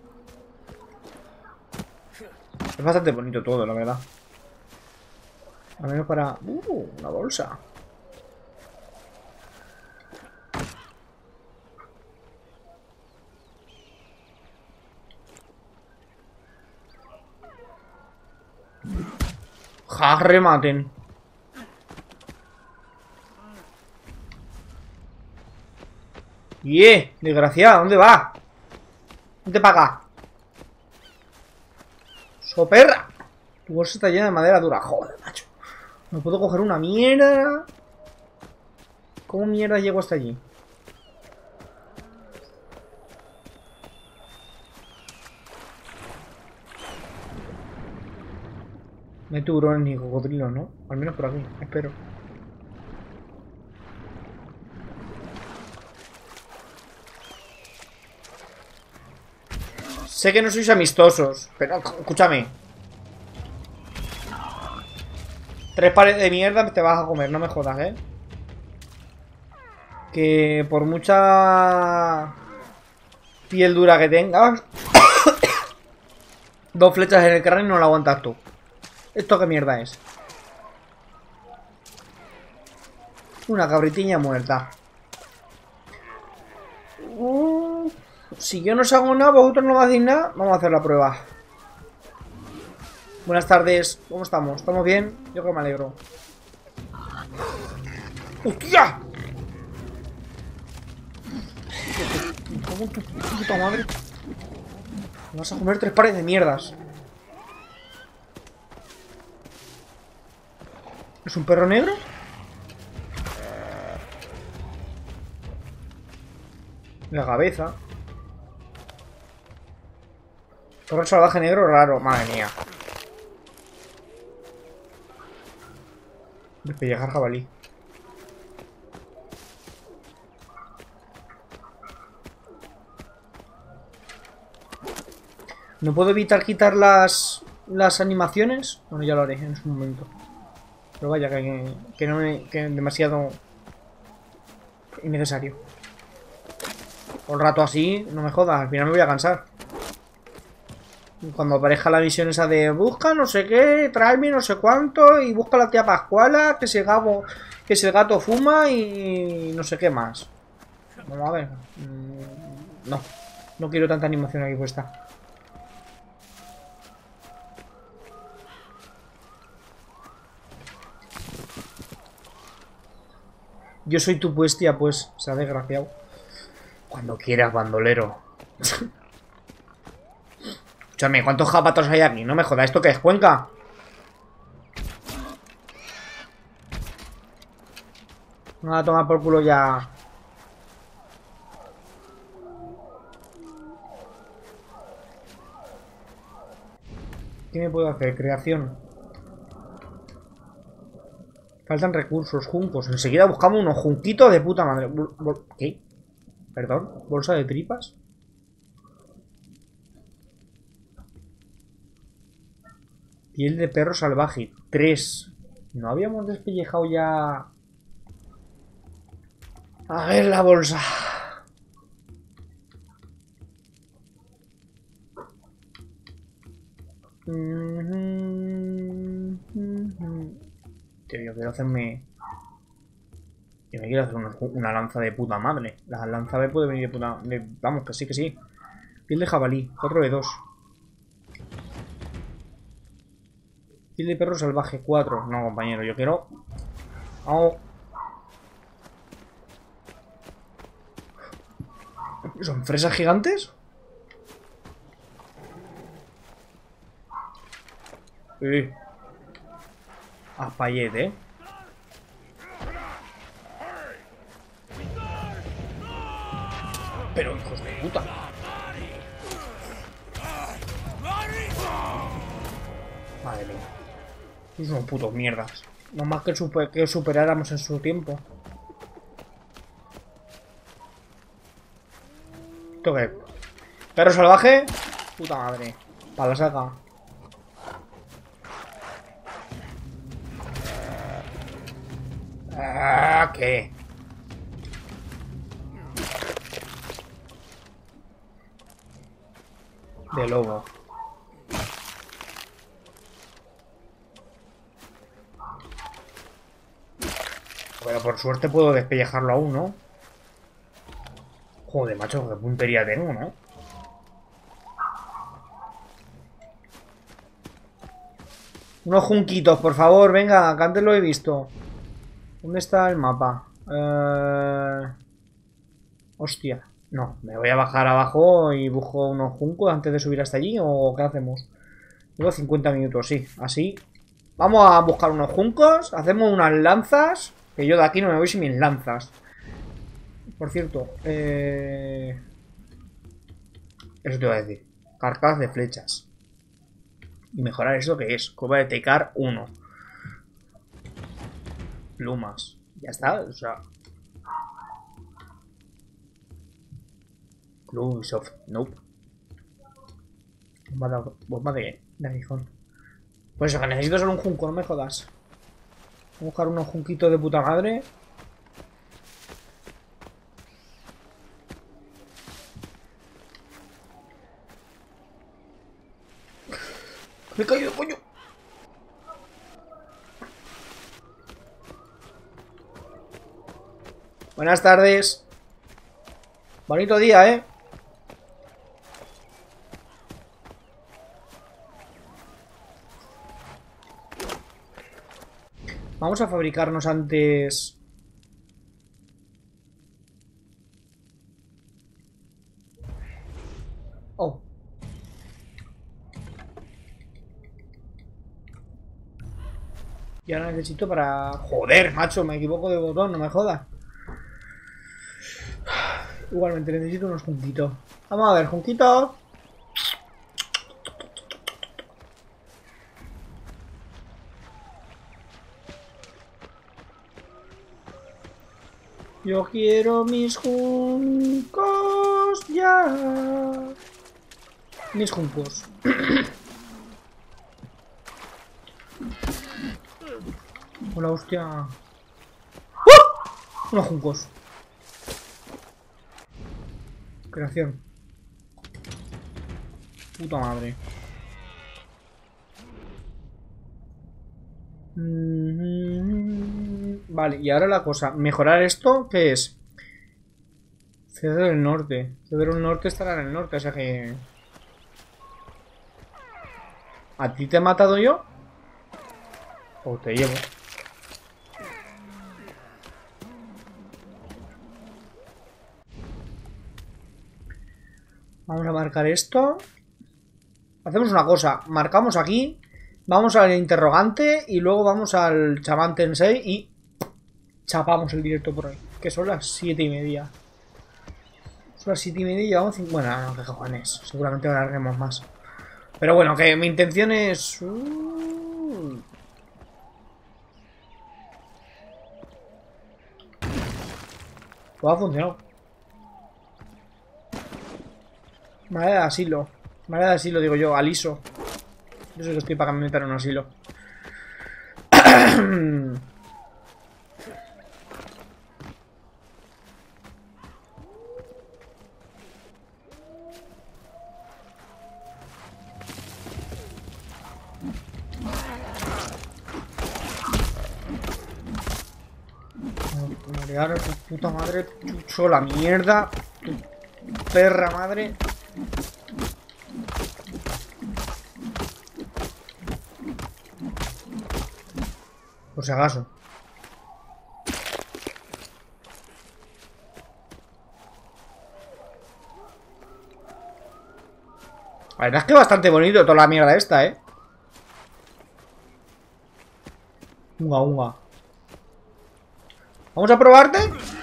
Es bastante bonito todo, la verdad. Al menos para... Uh, una bolsa. Ja, rematen. ¡Yeah! Desgraciada, ¿dónde va? ¿Dónde paga? ¡Soperra! Tu bolsa está llena de madera dura. Joder, macho. No puedo coger una mierda. ¿Cómo mierda llego hasta allí? No hay tiburones ni cocodrilos, ¿no? Al menos por aquí, espero. Sé que no sois amistosos, pero escúchame. Tres pares de mierda te vas a comer, no me jodas, ¿eh? Que por mucha piel dura que tengas, dos flechas en el cráneo no la aguantas tú. ¿Esto qué mierda es? Una cabritiña muerta. Uh, si yo no os hago nada, vosotros no me hacéis nada. Vamos a hacer la prueba. Buenas tardes, ¿cómo estamos? ¿Estamos bien? Yo que me alegro. ¡Hostia! ¿Cómo tu puta madre? Me vas a comer tres pares de mierdas. ¿Es un perro negro? La cabeza. Perro salvaje negro raro, madre mía. Despellejar jabalí. ¿No puedo evitar quitar las las animaciones? Bueno, ya lo haré en su momento. Pero vaya, que, que no me, que es demasiado innecesario. Todo el rato así, no me jodas, al final me voy a cansar. Cuando aparezca la misión esa de busca no sé qué, tráeme no sé cuánto y busca a la tía Pascuala, que si el gato, que si el gato fuma y no sé qué más. Vamos a ver. No, no quiero tanta animación aquí puesta. Yo soy tu puestia, pues, se ha desgraciado. Cuando quieras, bandolero. Escúchame, ¿cuántos japatos hay aquí? No me jodas, ¿esto qué es? ¿Cuenca? Me va a tomar por culo ya. ¿Qué me puedo hacer? Creación. Faltan recursos, juncos. Enseguida buscamos unos junquitos de puta madre. ¿Qué? Perdón, bolsa de tripas. Piel de perro salvaje, tres. ¿No habíamos despellejado ya? A ver la bolsa. Tío, yo quiero hacerme... Yo me quiero hacer una, una lanza de puta madre. La lanza B puede venir de puta... De, vamos, que sí, que sí. Piel de jabalí, cuatro de dos. Piel de perro salvaje, cuatro. No, compañero, yo quiero... Vamos. ¿Son fresas gigantes? Sí. Aspayet, eh. Pero hijos de puta. Madre mía. Son unos putos mierdas. No más que, super, que superáramos en su tiempo. ¿Esto qué? ¿Perro salvaje? Puta madre. Para la saca. Ah, ¿qué? De lobo. Pero por suerte puedo despellejarlo aún, ¿no? Joder, macho, qué puntería tengo, ¿no? Unos junquitos, por favor, venga, que antes lo he visto. ¿Dónde está el mapa? Eh... Hostia. No, me voy a bajar abajo y busco unos juncos antes de subir hasta allí. ¿O qué hacemos? Llevo cincuenta minutos, sí, así. Vamos a buscar unos juncos. Hacemos unas lanzas. Que yo de aquí no me voy sin mis lanzas. Por cierto, eh... eso te iba a decir. Carcas de flechas. Y mejorar eso que es. Cueva de Tecar uno. Plumas. Ya está, o sea. Clubsoft, nope. Bomba de, bomba de, de aguijón. Pues eso, que necesito solo un junco, no me jodas. Voy a buscar unos junquitos de puta madre. Me he caído, coño. Buenas tardes. Bonito día, ¿eh? Vamos a fabricarnos antes... Oh. Y ahora necesito para... Joder, macho, me equivoco de botón, no me jodas. Igualmente necesito unos junquitos. Vamos a ver, junquitos. Yo quiero mis juncos ya. Mis juncos. Hola, hostia. ¡Uh! Unos juncos. Creación. Puta madre. Mm-hmm. Vale, y ahora la cosa. Mejorar esto, ¿qué es? Cedro del Norte. Cedro del Norte estará en el norte, o sea que... ¿A ti te he matado yo? O te llevo. Vamos a marcar esto. Hacemos una cosa. Marcamos aquí. Vamos al interrogante. Y luego vamos al chamán Tensei. Y chapamos el directo por ahí. Que son las siete y media. Son las siete y media y llevamos... Bueno, no, qué cojones. Seguramente alarguemos más. Pero bueno, que mi intención es... Uh... Pues ha funcionado. Madre de asilo. Madre de asilo, digo yo, aliso. Yo sé que estoy para que me metan en un asilo. Marear a tu puta madre, chucho la mierda. Tu perra madre. Por si acaso. La verdad es que bastante bonito toda la mierda esta, ¿eh? Unga, unga. ¿Vamos a probarte?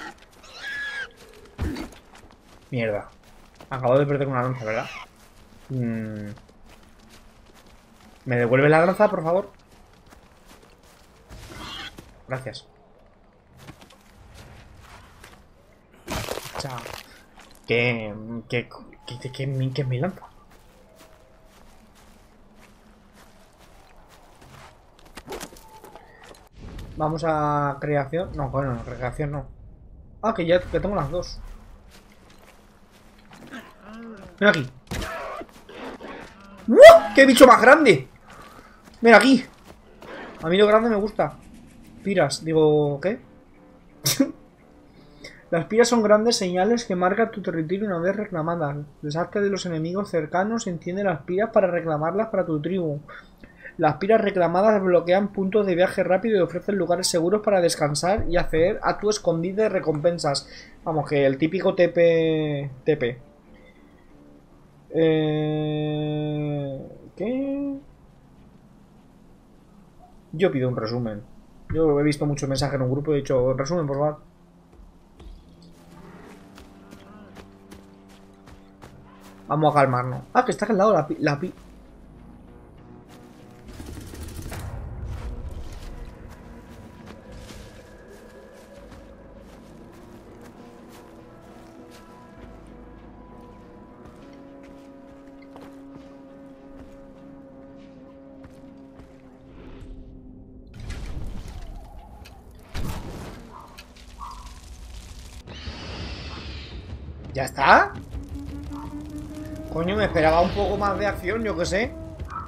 Mierda. Acabo de perder una lanza, ¿verdad? Mm. ¿Me devuelve la lanza, por favor? Gracias. Chao. ¿Qué, qué, qué, qué, qué, qué es mi lanza? Vamos a creación. No, bueno, recreación no. Ah, que ya que tengo las dos. Ven aquí. ¡Uh! ¡Qué bicho más grande! Ven aquí. A mí lo grande me gusta. Piras, digo, ¿qué? Las piras son grandes señales que marcan tu territorio una vez reclamadas. Deshazte de los enemigos cercanos, enciende las piras para reclamarlas para tu tribu. Las piras reclamadas desbloquean puntos de viaje rápido y ofrecen lugares seguros para descansar y acceder a tu escondite de recompensas. Vamos, que el típico T P... T P. Eh... ¿Qué? Yo pido un resumen. Yo he visto muchos mensajes en un grupo y he dicho, resumen, por favor. Vamos a calmarnos. Ah, que está al lado la pi... La pi... ¿Ya está? Coño, me esperaba un poco más de acción, yo que sé.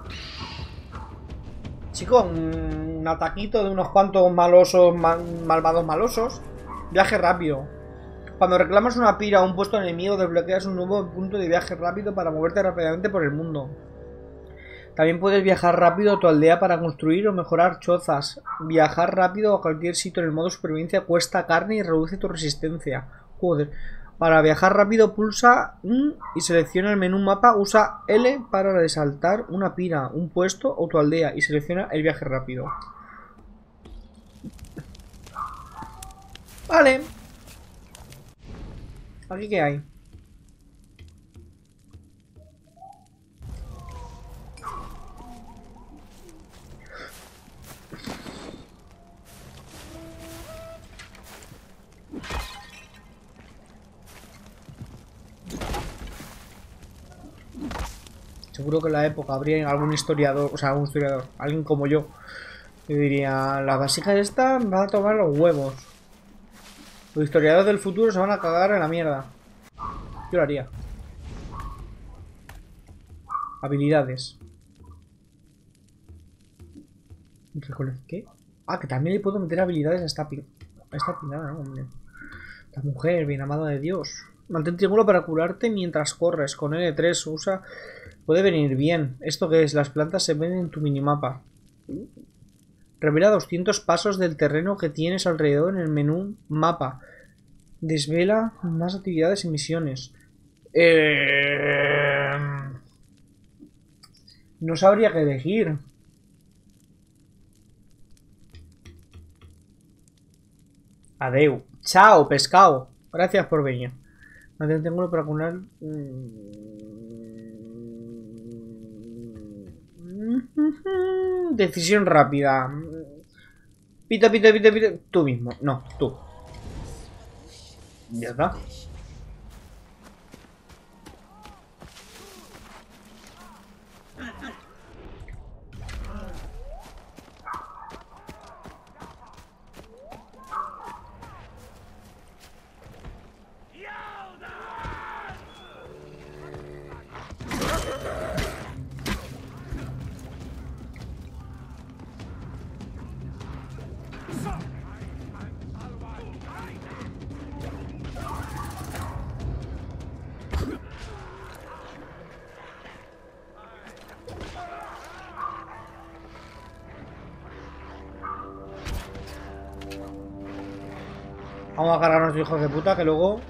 Chicos, un ataquito de unos cuantos malosos, mal, malvados malosos. Viaje rápido. Cuando reclamas una pira o un puesto enemigo, desbloqueas un nuevo punto de viaje rápido para moverte rápidamente por el mundo. También puedes viajar rápido a tu aldea para construir o mejorar chozas. Viajar rápido a cualquier sitio en el modo supervivencia cuesta carne y reduce tu resistencia. Joder. Para viajar rápido pulsa mm, y selecciona el menú mapa, usa L para resaltar una pira, un puesto o tu aldea y selecciona el viaje rápido. Vale. ¿Aquí qué hay? Seguro que en la época habría algún historiador, o sea, algún historiador, alguien como yo, que diría, la básica de esta va a tomar los huevos. Los historiadores del futuro se van a cagar en la mierda. Yo lo haría. Habilidades. ¿Qué? Ah, que también le puedo meter habilidades a esta, pin a esta pinada, ¿no? Hombre. La mujer, bien amada de Dios. Mantén triángulo para curarte mientras corres. Con L tres usa... Puede venir bien. ¿Esto qué es? Las plantas se ven en tu minimapa. Revela doscientos pasos del terreno que tienes alrededor en el menú mapa. Desvela más actividades y misiones. Eh... No sabría qué elegir. Adeu. Chao, pescado. Gracias por venir. Mantén triángulo para curar... Decisión rápida. Pita, pita, pita, pita. Tú mismo. No, tú. Ya está. Vamos a cargarnos hijos de puta que luego...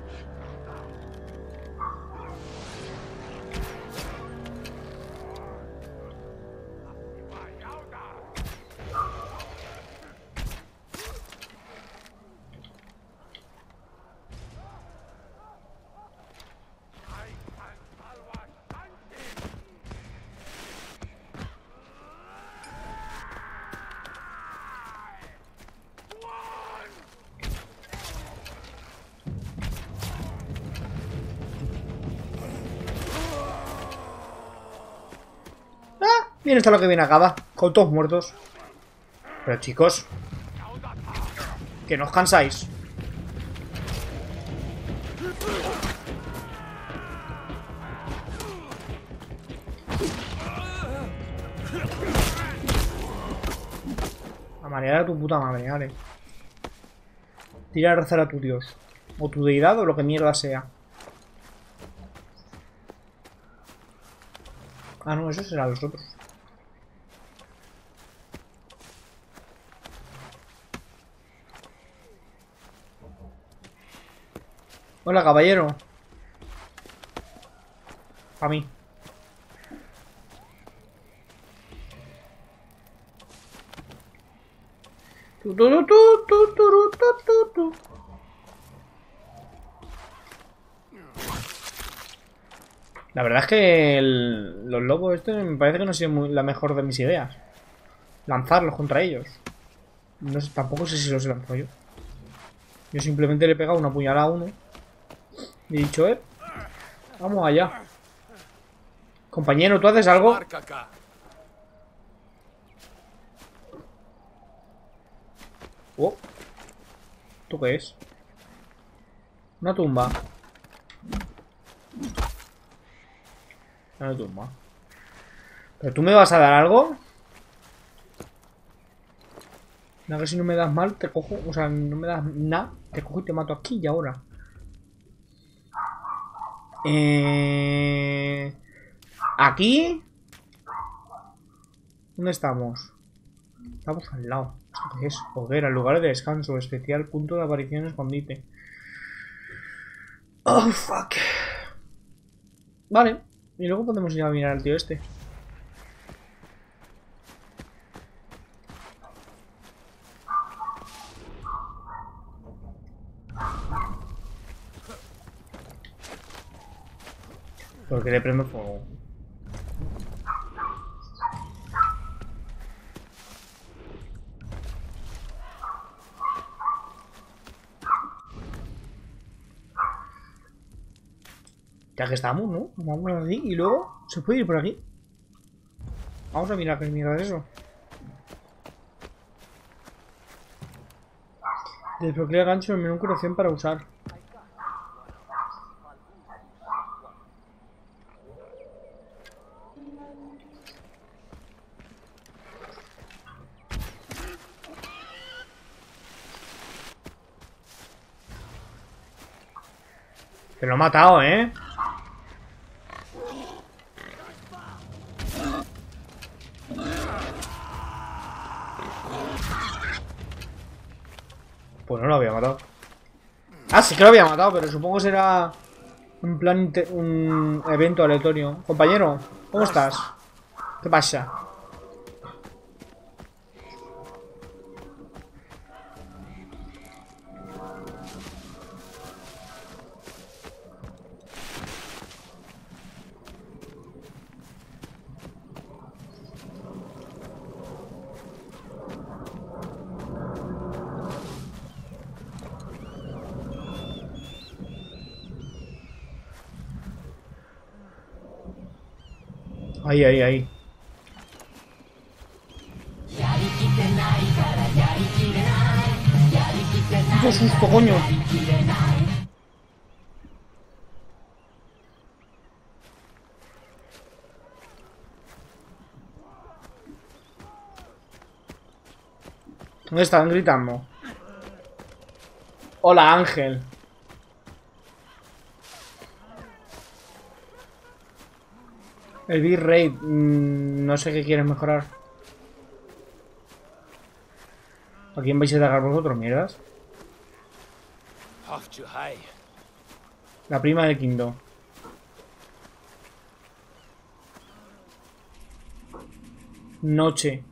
Bien, está lo que viene acaba, con todos muertos. Pero chicos, que no os cansáis. A marear a tu puta madre, vale. Tira a rezar a tu dios. O tu deidad o lo que mierda sea. Ah, no, eso será los otros. Hola, caballero. A mí. Tu, tu, tu, tu, tu, tu, tu, tu. La verdad es que el, los lobos estos me parece que no ha sido muy, la mejor de mis ideas. Lanzarlos contra ellos. No sé, tampoco sé si los he lanzado yo. Yo simplemente le he pegado una puñalada a uno. Y he dicho, eh, vamos allá. Compañero, ¿tú haces algo? Marca acá. Oh. ¿Tú qué es? Una tumba. Una tumba. ¿Pero tú me vas a dar algo? Nada, que si no me das mal, te cojo. O sea, no me das nada, te cojo y te mato aquí y ahora. Eh... Aquí. ¿Dónde estamos? Estamos al lado. ¿Esto qué es? Hoguera, lugar de descanso, especial, punto de aparición, escondite. Oh, fuck. Vale. Y luego podemos ir a mirar al tío este. Porque le prendo fuego. Ya que estamos, ¿no? Vamos así y luego se puede ir por aquí. Vamos a mirar qué mierda es eso. Desbloquea gancho en el menú curación para usar. Te lo he matado, ¿eh? Pues no lo había matado. Ah, sí que lo había matado, pero supongo que será un plan, un evento aleatorio. Compañero, ¿cómo estás? ¿Qué pasa? Ahí, ahí, ahí. ¡Qué susto, coño! ¿Dónde están gritando? Hola, Ángel. El bitrate, mmm, no sé qué quieres mejorar. ¿A quién vais a atacar vosotros, mierdas? La prima de Kindo. Noche.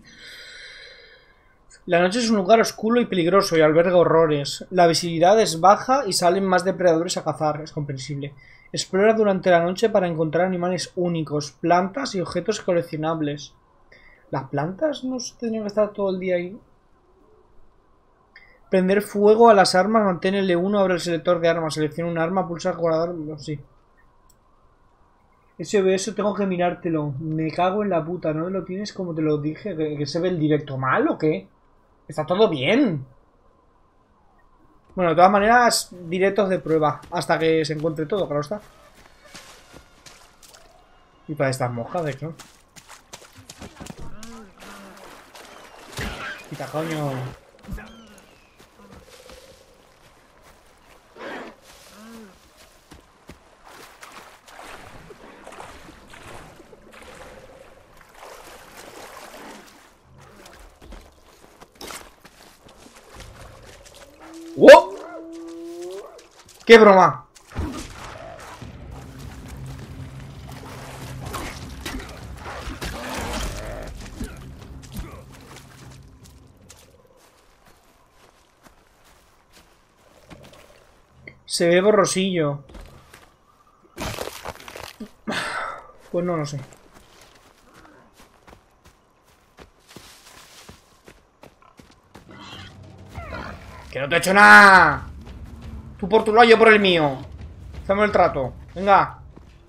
La noche es un lugar oscuro y peligroso y alberga horrores. La visibilidad es baja y salen más depredadores a cazar, es comprensible. Explora durante la noche para encontrar animales únicos, plantas y objetos coleccionables. ¿Las plantas no tendrían que estar todo el día ahí? Prender fuego a las armas, mantén L uno, abre el selector de armas, selecciona un arma, pulsa el guardador, no, sí. S B S tengo que mirártelo. Me cago en la puta, ¿no lo tienes como te lo dije? ¿Que, que se ve el directo mal o qué? Está todo bien. Bueno, de todas maneras, directos de prueba. Hasta que se encuentre todo, claro está. Y para estas mojadas, ¿no? Quita, coño. ¡Qué broma! Se ve borrosillo. Pues no lo sé. ¡Que no te he hecho nada! Tú por tu lado, yo por el mío. Hacemos el trato. Venga.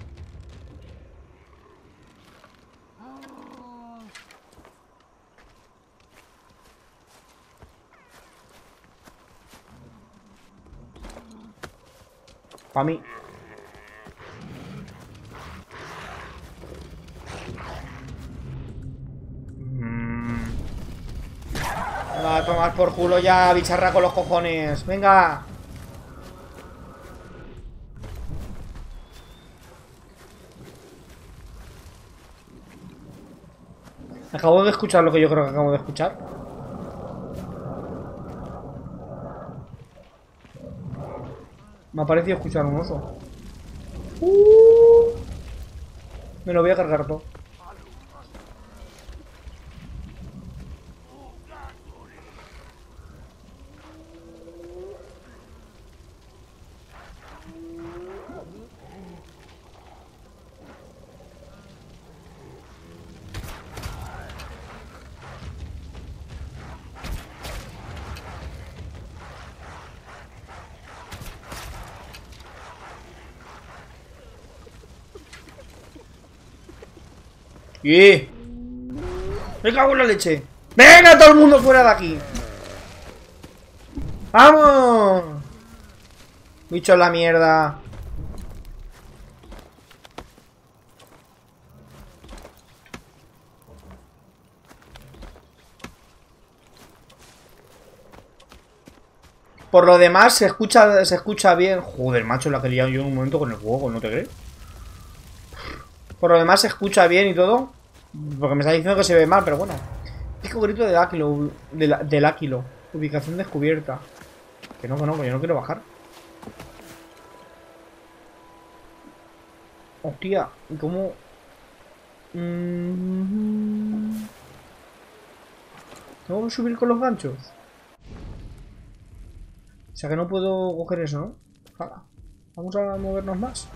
Pa' mí. Mm. Venga, a tomar por culo ya, bicharra con los cojones. Venga. Acabo de escuchar lo que yo creo que acabo de escuchar. Me ha parecido escuchar un oso. Uh, me lo voy a cargar todo. ¡Y! ¡Me cago en la leche! ¡Venga, todo el mundo fuera de aquí! ¡Vamos! Bicho en la mierda. Por lo demás, se escucha, se escucha bien. Joder, macho, la que he liado yo en un momento con el juego, ¿no te crees? Por lo demás, se escucha bien y todo. Porque me está diciendo que se ve mal, pero bueno. Pico grito del Aquilo. Del, del Aquilo. Ubicación descubierta. Que no, que no, que yo no quiero bajar. Hostia, ¿y cómo? Mm... ¿Tengo que subir con los ganchos? O sea que no puedo coger eso, ¿no? Jala. Vamos a movernos más.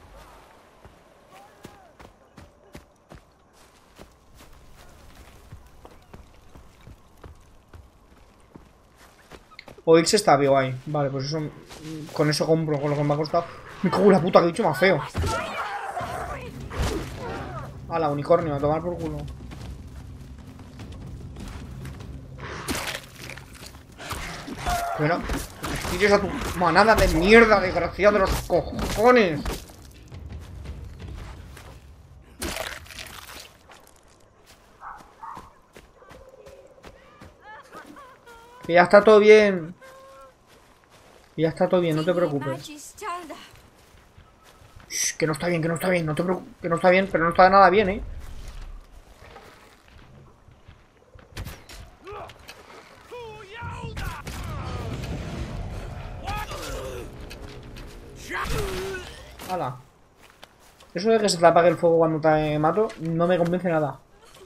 Oix está vivo ahí. Vale, pues eso. Con eso compro, con lo que me ha costado. Me cago en la puta, que bicho más feo. Hala, unicornio, a tomar por culo. Bueno, tires a tu manada de mierda, desgraciado de los cojones. Que ya está todo bien. Que ya está todo bien, no te preocupes. Shh, que no está bien, que no está bien, no te preocupes. Que no está bien, pero no está nada bien, eh. Hala. Eso de que se te apague el fuego cuando te mato no me convence nada.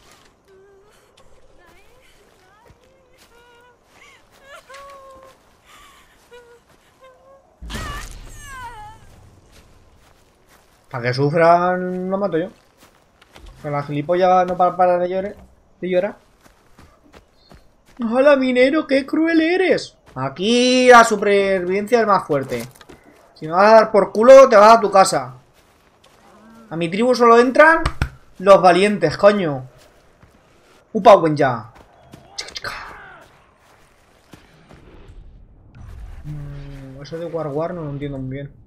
Para que sufran, lo mato yo. Que la gilipollas no para, para de, llorar, de llorar. ¡Hola, minero! ¡Qué cruel eres! Aquí la supervivencia es más fuerte. Si me vas a dar por culo, te vas a tu casa. A mi tribu solo entran los valientes, coño. Upa, buen ya. Mm, eso de War War no lo entiendo muy bien.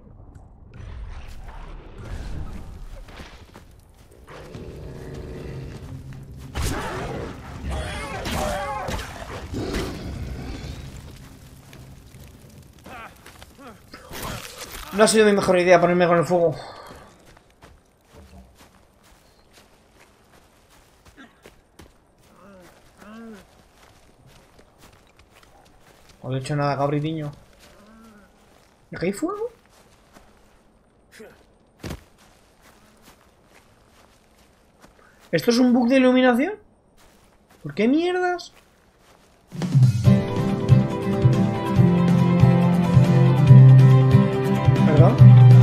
No ha sido mi mejor idea ponerme con el fuego. No he hecho nada, cabritiño. ¿Aquí hay fuego? ¿Esto es un bug de iluminación? ¿Por qué mierdas? ¿Perdón?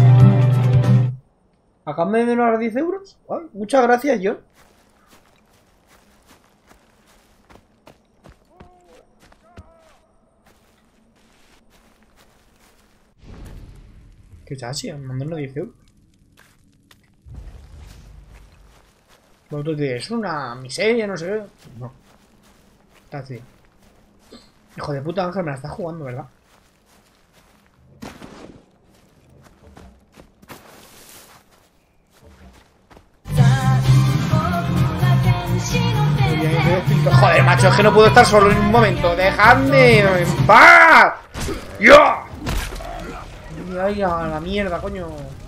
¿Acá me de unos diez euros? Ay, muchas gracias, John. ¿Qué chachi? Me mandan unos diez euros. Vosotros diréis, es una miseria, no sé qué. No. Está así. Hijo de puta, Ángel, me la estás jugando, ¿verdad? Joder, macho, es que no puedo estar solo en un momento. ¡Dejadme en paz! ¡Yo! ¡Ay, a la mierda, coño!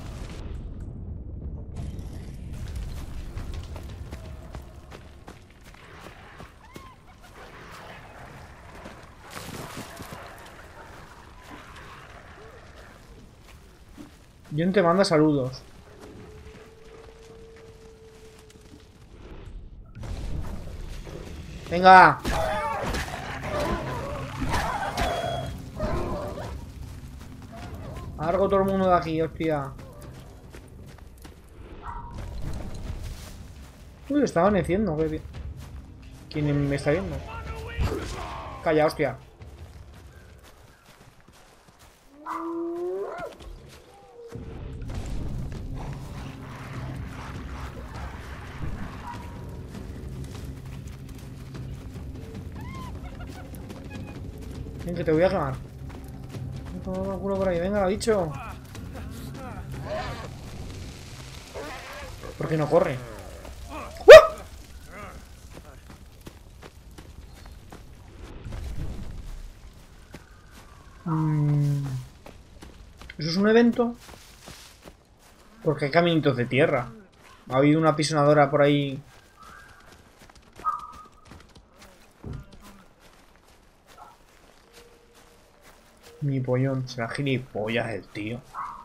John te manda saludos. Venga. Largo todo el mundo de aquí, hostia. Uy, está amaneciendo. ¿Quién me está viendo? Calla, hostia. Ven, que te voy a quemar. Toma el culo por ahí, venga, lo ha dicho. ¿Por qué no corre? ¡Uh! Mm. ¿Eso es un evento? Porque hay caminitos de tierra. Ha habido una pisonadora por ahí. Mi pollón, será gilipollas el tío.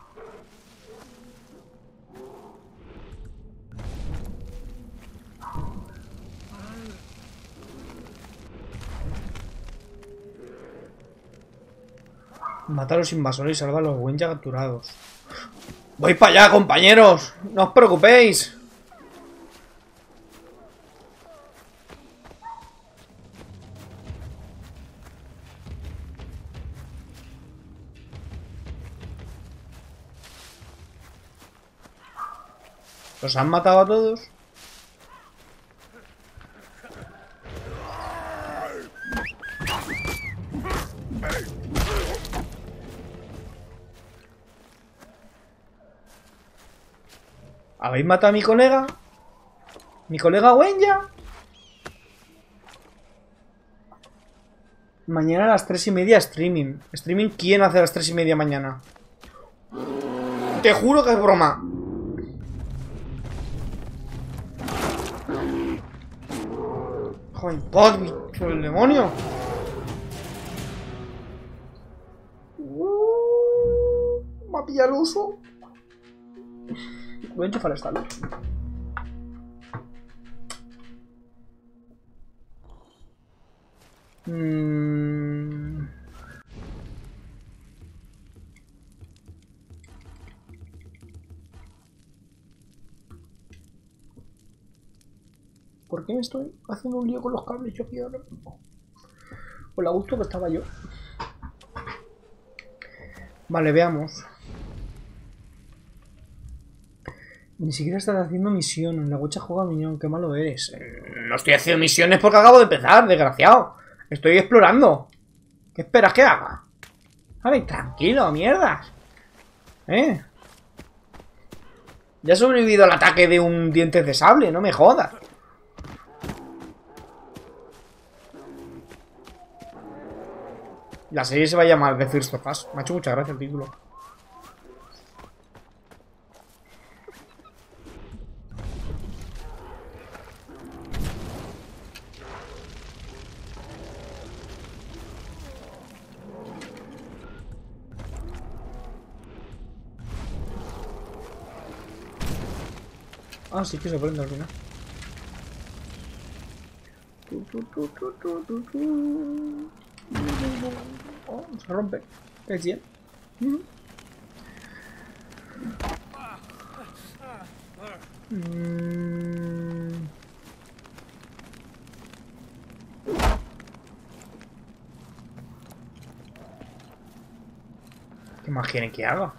Mata a los invasores y salva a los Wenja capturados. ¡Voy para allá, compañeros! ¡No os preocupéis! ¿Los han matado a todos? ¿Habéis matado a mi colega? ¿Mi colega Wenja? Mañana a las tres y media streaming. ¿Streaming quién hace a las tres y media mañana? Te juro que es broma. Joder, Podby, por el demonio. Uh, me ha pillado el uso. Voy a enchufar esta luz. Mm. ¿Por qué me estoy haciendo un lío con los cables yo aquí ahora mismo? Con la gusto que estaba yo. Vale, veamos. Ni siquiera estás haciendo misiones. La huecha juega minión. Qué malo eres. No estoy haciendo misiones porque acabo de empezar, desgraciado. Estoy explorando. ¿Qué esperas que haga? Vale, tranquilo, mierdas. ¿Eh? Ya he sobrevivido al ataque de un dientes de sable, no me jodas. La serie se va a llamar The First of Us. Me ha hecho mucha gracia el título. Ah, sí que se prende al final. Tu, tu, tu, tu, tu, tu, tu. Oh, se rompe. Qué bien. Uh-huh. Mm. ¿Qué más quieren que haga?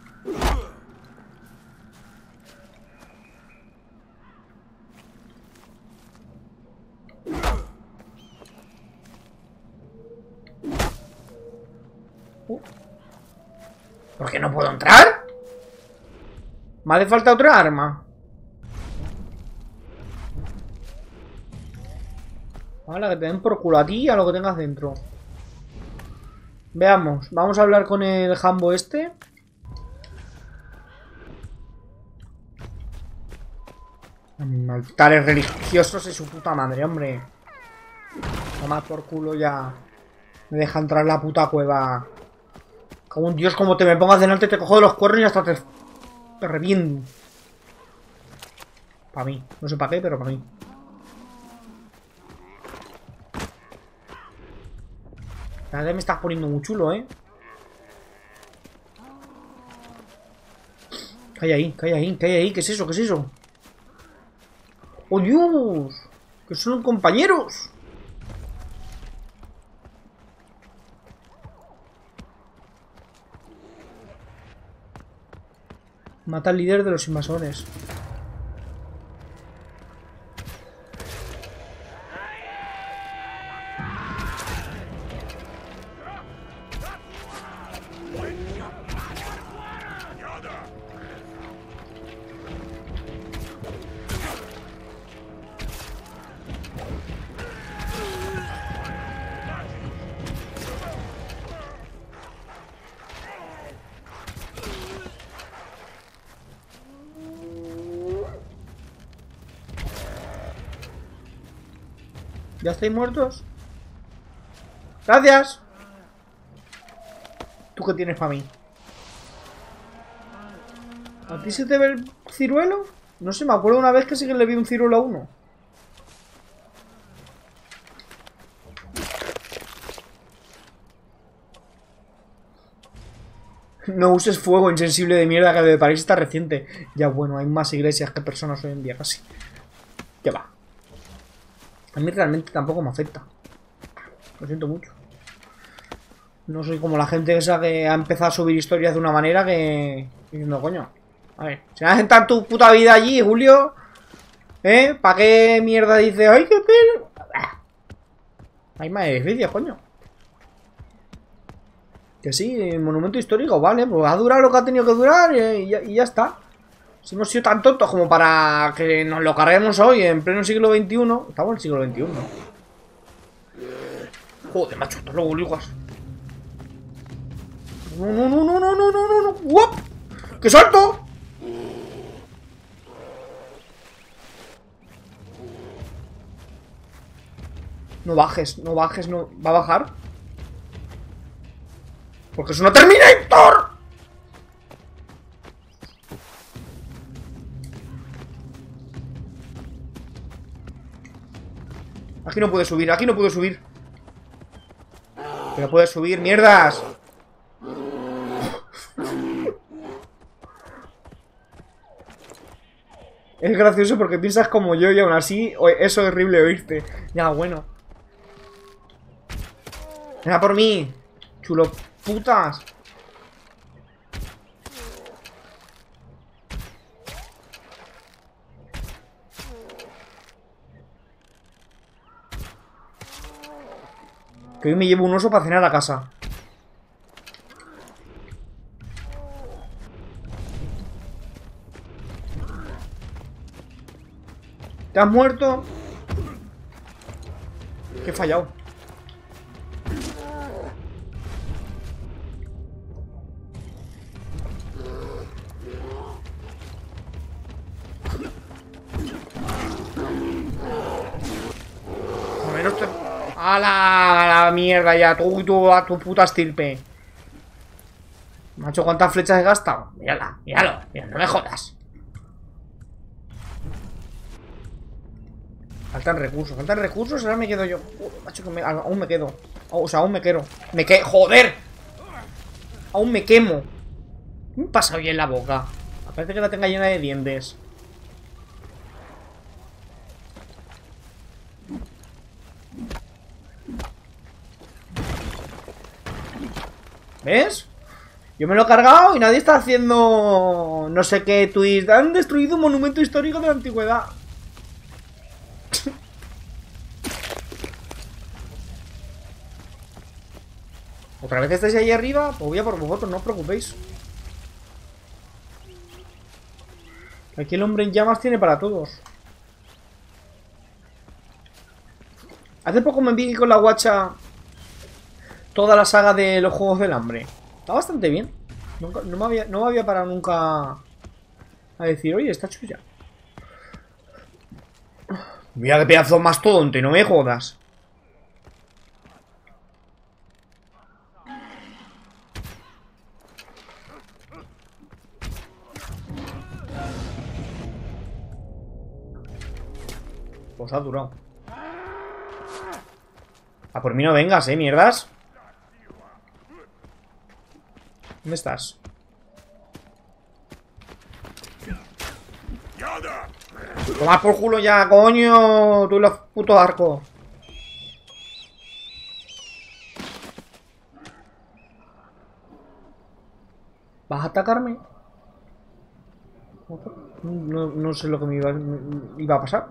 Uh. ¿Por qué no puedo entrar? Me hace falta otra arma. Vale, que te den por culo a ti y a lo que tengas dentro. Veamos, vamos a hablar con el jambo este. Altares religiosos y su puta madre, hombre. Toma por culo ya. Me deja entrar en la puta cueva. Como un dios, como te me pongas delante, te cojo de los cuernos y hasta te, te reviento. Para mí. No sé para qué, pero para mí. La verdad me estás poniendo muy chulo, ¿eh? ¿Qué hay ahí? ¿Qué hay ahí? ¿Qué hay ahí? ¿Qué es eso? ¿Qué es eso? ¡Oh, Dios! ¡Que son compañeros! Mata al líder de los invasores. ¿Ya estáis muertos? ¡Gracias! ¿Tú qué tienes para mí? ¿A ti se te ve el ciruelo? No sé, me acuerdo una vez que sí que le vi un ciruelo a uno. No uses fuego insensible de mierda, que de París está reciente. Ya bueno, hay más iglesias que personas hoy en día casi. ¿Qué va? A mí realmente tampoco me afecta. Lo siento mucho. No soy como la gente esa que ha empezado a subir historias de una manera que... Diciendo, coño. A ver, si vas a sentar tu puta vida allí, Julio. ¿Eh? ¿Para qué mierda dices? ¡Ay, qué pena! Hay más edificios, coño. Que sí, monumento histórico, vale. Pues ha durado lo que ha tenido que durar y ya, y ya está. Si hemos sido tan tontos como para que nos lo carguemos hoy en pleno siglo veintiuno. Estamos en el siglo veintiuno. Joder, macho, estos luego liguas. No, no, no, no, no, no, no, no, no. ¡Uop! ¡Que salto! No bajes, no bajes, no. ¿Va a bajar? Porque es una Terminator. Aquí no puede subir, aquí no puede subir. Pero puede subir, mierdas. Es gracioso porque piensas como yo y aún así eso es horrible oírte. Ya, bueno. Venga por mí, chulo putas. Que hoy me llevo un oso para cenar a casa. ¿Te has muerto? Que he fallado. A menos te... ¡A la, a la mierda ya! Tú, tú, a tu puta estirpe. Macho, ¿cuántas flechas he gastado? Mírala, míralo, mira, no me jodas. Faltan recursos, faltan recursos, ahora me quedo yo. Uh, macho, que me, aún me quedo. O sea, aún me quedo. Me que ¡Joder! Aún me quemo. ¿Qué me pasa hoy en la boca? Parece que la tenga llena de dientes. ¿Ves? Yo me lo he cargado y nadie está haciendo no sé qué twist. Han destruido un monumento histórico de la antigüedad. ¿Otra vez estáis ahí arriba? Pues voy a por vosotros, no os preocupéis. Aquí el hombre en llamas tiene para todos. Hace poco me vi con la guacha toda la saga de los Juegos del Hambre. Está bastante bien. Nunca, no, me había, no me había parado nunca a decir, oye, está chulla. Mira qué pedazo mastodonte, no me jodas. Pues ha durado. A por mí no vengas, eh, mierdas. ¿Dónde estás? Toma por culo ya, coño. Tú y los putos arcos. ¿Vas a atacarme? No, no sé lo que me iba, me iba a pasar.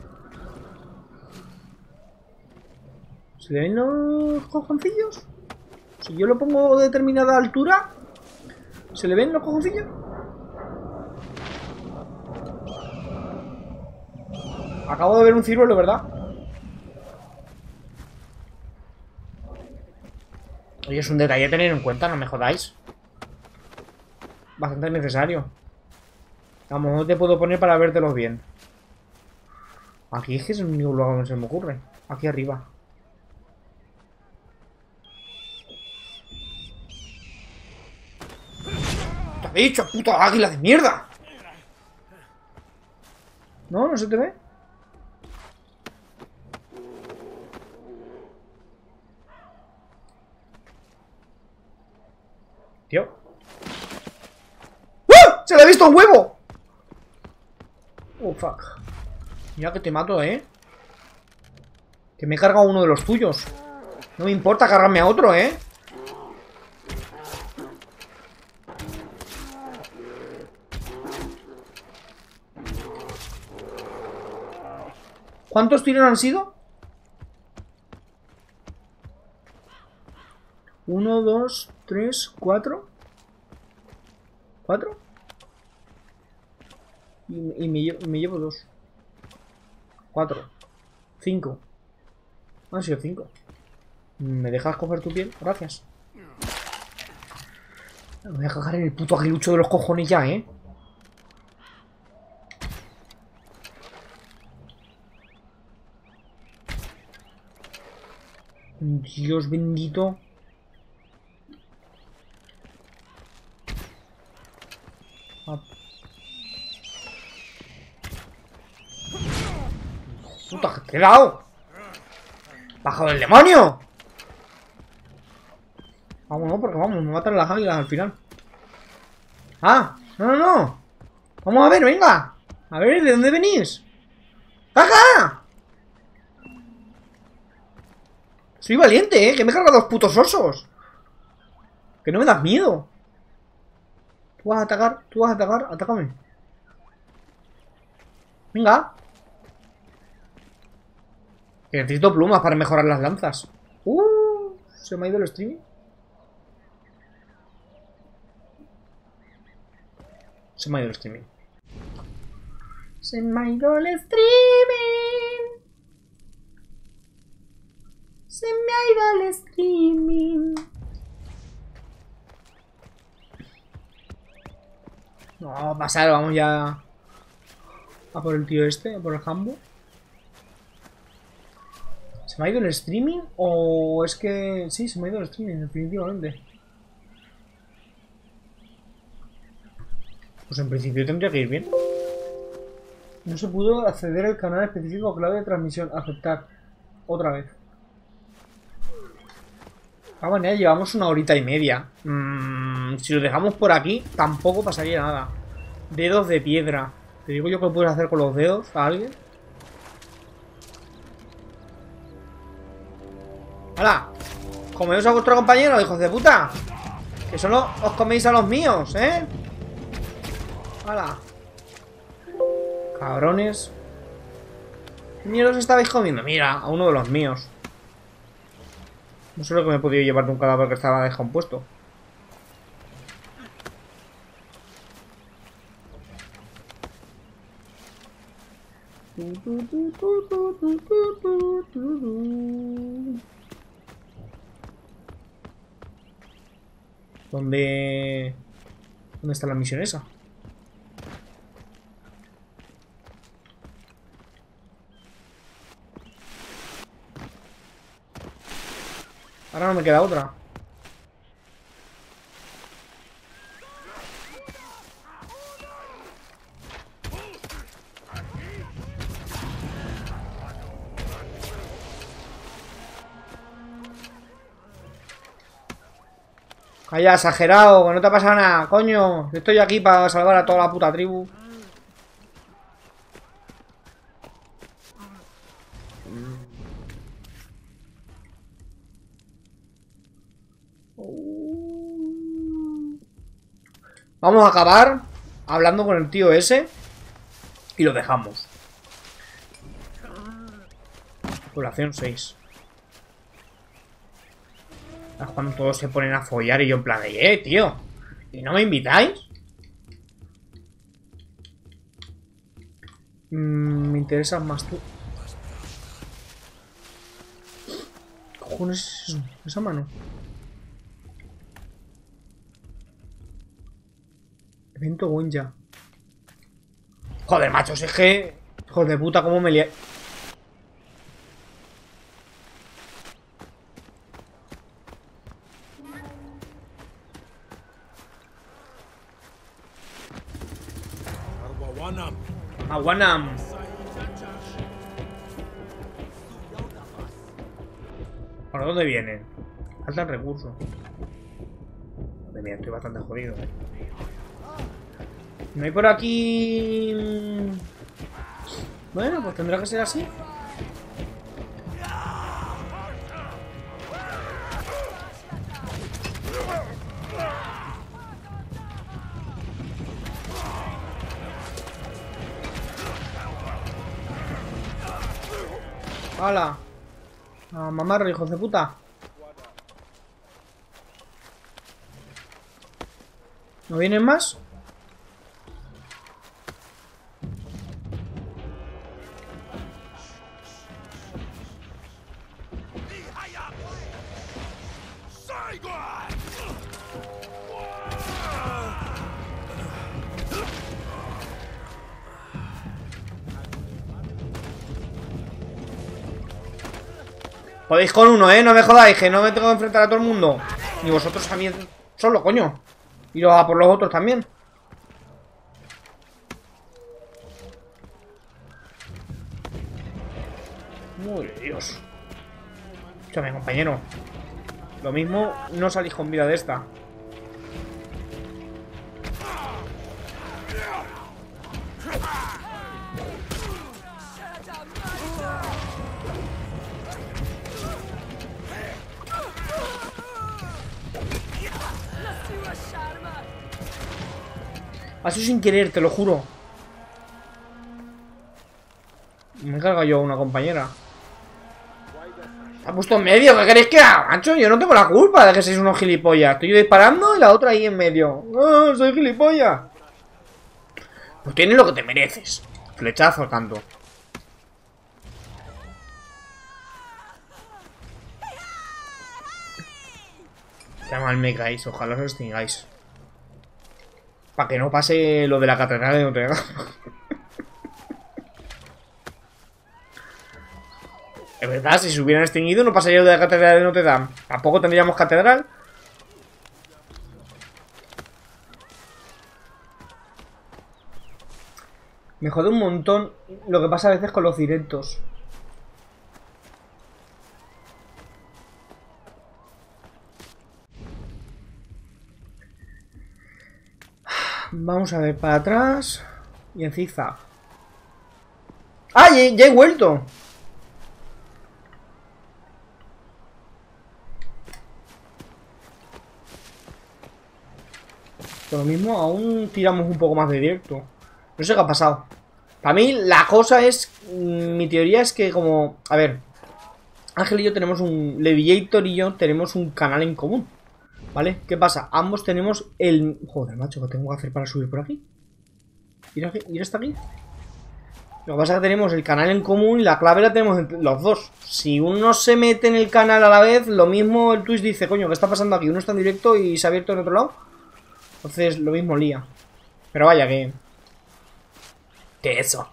¿Se le ven los cojoncillos? Si yo lo pongo a determinada altura, ¿se le ven los cojoncillos? Acabo de ver un ciruelo, ¿verdad? Oye, es un detalle a tener en cuenta, no me jodáis. Bastante necesario. Vamos, no te puedo poner para vértelos bien. Aquí es que es el único lugar donde se me ocurre. Aquí arriba. ¡Te he dicho, puta águila de mierda! ¿No? ¿No se te ve? Tío. ¡Uh! ¡Se le ha visto un huevo! Oh, fuck. Mira que te mato, ¿eh? Que me he cargado uno de los tuyos. No me importa cargarme a otro, ¿eh? ¿Cuántos tiros han sido? Uno, dos, tres, cuatro. ¿Cuatro? Y, y me, llevo, me llevo dos. Cuatro. Cinco. Han sido cinco. ¿Me dejas coger tu piel? Gracias. Me voy a cagar en el puto aguilucho de los cojones ya, ¿eh? Dios bendito. Ah. Puta, que te he dado. ¡Bajo del demonio! Vámonos, porque vamos, me matan las águilas al final. Ah, no, no, no. Vamos a ver, venga. A ver, ¿de dónde venís? ¡Caja! Soy valiente, eh, que me he cargado dos putos osos. Que no me das miedo. Tú vas a atacar, tú vas a atacar, atácame. Venga. Que necesito plumas para mejorar las lanzas. Uh, se me ha ido el streaming. Se me ha ido el streaming. Se me ha ido el streaming. Se me ha ido el streaming. No, vamos a pasar, vamos ya a por el tío este, a por el Hambo. ¿Se me ha ido el streaming? ¿O es que...? Sí, se me ha ido el streaming, definitivamente. Pues en principio tendría que ir bien. No se pudo acceder al canal específico clave de transmisión. Aceptar. Otra vez. Ah, bueno, ya llevamos una horita y media. Mm, si lo dejamos por aquí, tampoco pasaría nada. Dedos de piedra. ¿Te digo yo qué puedes hacer con los dedos a alguien? ¡Hala! ¿Comeos a vuestro compañero, hijos de puta? Que solo os coméis a los míos, ¿eh? ¡Hala! Cabrones. ¿Qué mierda os estabais comiendo? Mira, a uno de los míos. No sé lo que me he podido llevar de un cadáver que estaba descompuesto. ¿Dónde... ¿Dónde está la misión esa? Ahora no me queda otra. Calla, exagerado, que no te ha pasado nada, coño. Estoy aquí para salvar a toda la puta tribu. Vamos a acabar hablando con el tío ese y lo dejamos. Población seis. Es cuando todos se ponen a follar y yo en plan de, eh, tío, ¿y no me invitáis? Mm, me interesas más tú. ¿Qué cojones es eso? Esa mano. Evento Gonja. Joder, macho, es que... Hijos de puta, cómo me lié. Aguanam. ¿Para dónde vienen? Faltan recursos. Madre mía, estoy bastante jodido, eh. ¿No hay por aquí...? Bueno, pues tendrá que ser así. ¡Hala! A mamarro, hijos de puta. ¿No vienen más? Podéis con uno, ¿eh? No me jodáis, que no me tengo que enfrentar a todo el mundo. Ni vosotros a mí solo, coño. Y a por los otros también. Madre Dios. Escúchame, compañero. Lo mismo no salís con vida de esta. Ha sido sin querer, te lo juro. Me he cargado yo a una compañera. Se ha puesto en medio, ¿qué queréis que haga, macho? Yo no tengo la culpa de que seáis unos gilipollas. Estoy yo disparando y la otra ahí en medio. ¡Oh, soy gilipollas! Pues tienes lo que te mereces. Flechazo tanto. Qué mal me caéis, ojalá os extingáis. Para que no pase lo de la catedral de Notre Dame. Es verdad, si se hubieran extinguido no pasaría lo de la catedral de Notre Dame. Tampoco tendríamos catedral. Me jode un montón lo que pasa a veces con los directos. Vamos a ver para atrás. Y en zigzag. ¡Ah! Ya, ya he vuelto. Por lo mismo, aún tiramos un poco más de directo. No sé qué ha pasado. Para mí, la cosa es... Mi teoría es que como... A ver. Ángel y yo tenemos un... Leviator y yo tenemos un canal en común. ¿Vale? ¿Qué pasa? Ambos tenemos el... Joder, macho, ¿qué tengo que hacer para subir por aquí? ¿Ir, aquí? ¿Ir hasta aquí? Lo que pasa es que tenemos el canal en común y la clave la tenemos entre los dos. Si uno se mete en el canal a la vez, lo mismo el Twitch dice, coño, ¿qué está pasando aquí? Uno está en directo y se ha abierto en otro lado. Entonces, lo mismo lía. Pero vaya que... ¿Qué eso?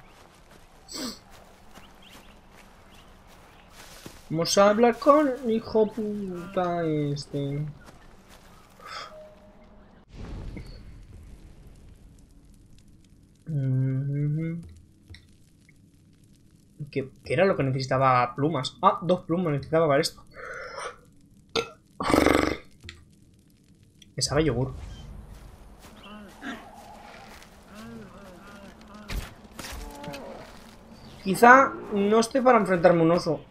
Vamos a hablar con el hijo puta este. ¿Qué, ¿Qué era lo que necesitaba? Plumas. Ah, dos plumas necesitaba para esto. Me sabe yogur. Quizá no esté para enfrentarme a un oso.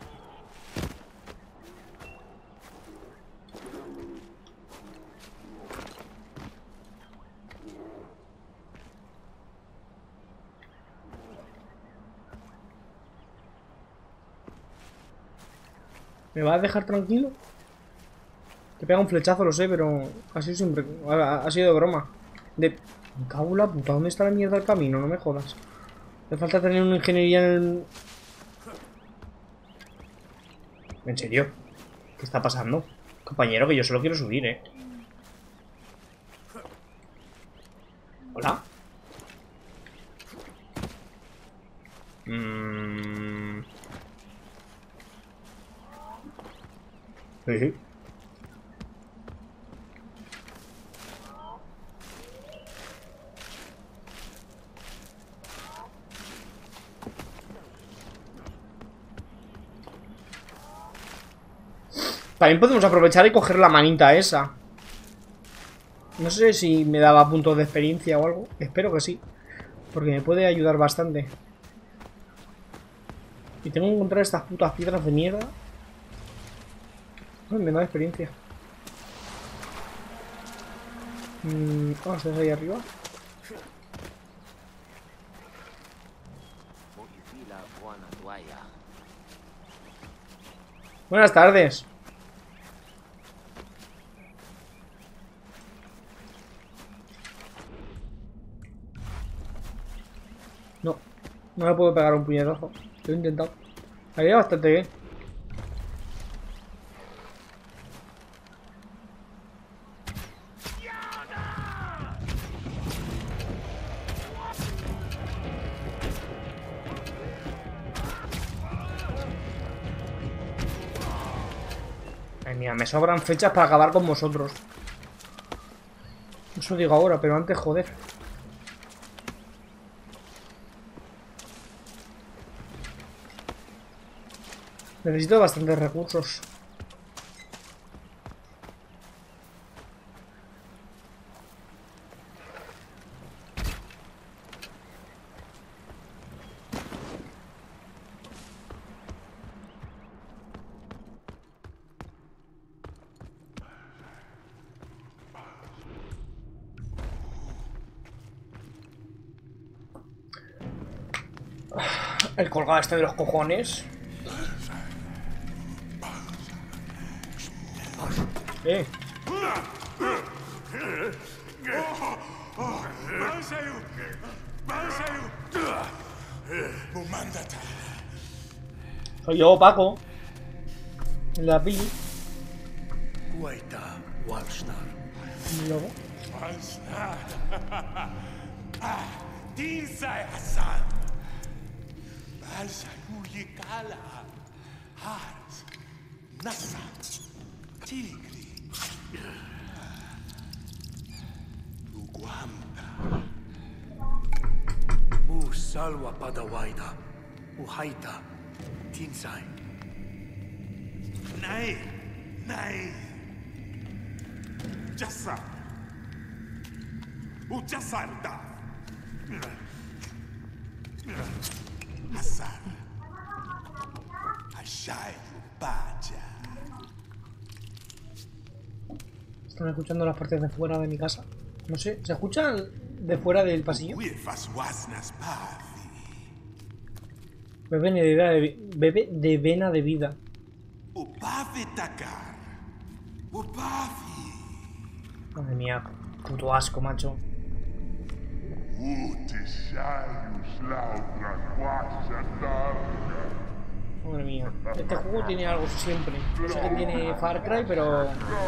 ¿Me vas a dejar tranquilo? Te pega un flechazo, lo sé, pero ha sido siempre... Ha, ha sido de broma. De... Me cago en la puta, ¿dónde está la mierda del camino? No me jodas. Me falta tener una ingeniería en el... ¿En serio? ¿Qué está pasando? Compañero, que yo solo quiero subir, ¿eh? ¿Hola? Mmm... Sí, sí. También podemos aprovechar y coger la manita esa. No sé si me daba puntos de experiencia o algo. Espero que sí. Porque me puede ayudar bastante. Y tengo que encontrar estas putas piedras de mierda. Ay, me da experiencia. Mm, oh, ¿estás ahí arriba? Buenas tardes. No, no me puedo pegar un puñetazo. Lo he intentado. Haría bastante bien. Ay, mía, me sobran fechas para acabar con vosotros. Eso digo ahora, pero antes, joder. Necesito bastantes recursos. El colgado este de los cojones. Eh. Soy yo, Paco. La pili. Guaita Walsnar. Y luego. Dinsai Hassan. Balsa Yukala. Hars. Nasa. Tigri. Uguamta. Mus. Salwa Padawaida, Uhaita, Tinsai. Nay, nay. Jassar. Ujassar da. Hasar. Ashai Baja. Están escuchando las partes de fuera de mi casa. No sé, ¿se escuchan de fuera del pasillo? Wifas wasnas pathi. Bebe de vena de, bebe de, vena de vida. Upavi takar. Upavi. Madre mía, puto asco, macho. Madre mía, este juego tiene algo siempre. No sé que tiene Far Cry, pero...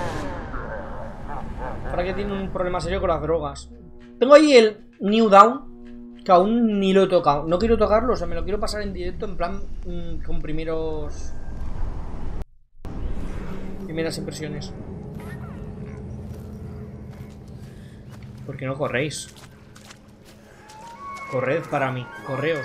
Far Cry tiene un problema serio con las drogas. Tengo ahí el New Dawn, que aún ni lo he tocado. No quiero tocarlo, o sea, me lo quiero pasar en directo, en plan, mmm, con primeros... Primeras impresiones. ¿Por qué no corréis? Corred para mí, correos.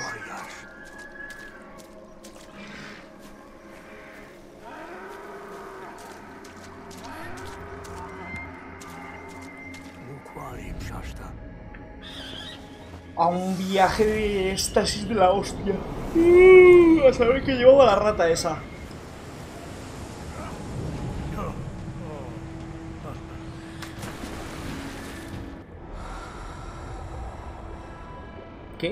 A un viaje de éxtasis de la hostia. Uh, a saber que llevaba la rata esa. ¿Qué?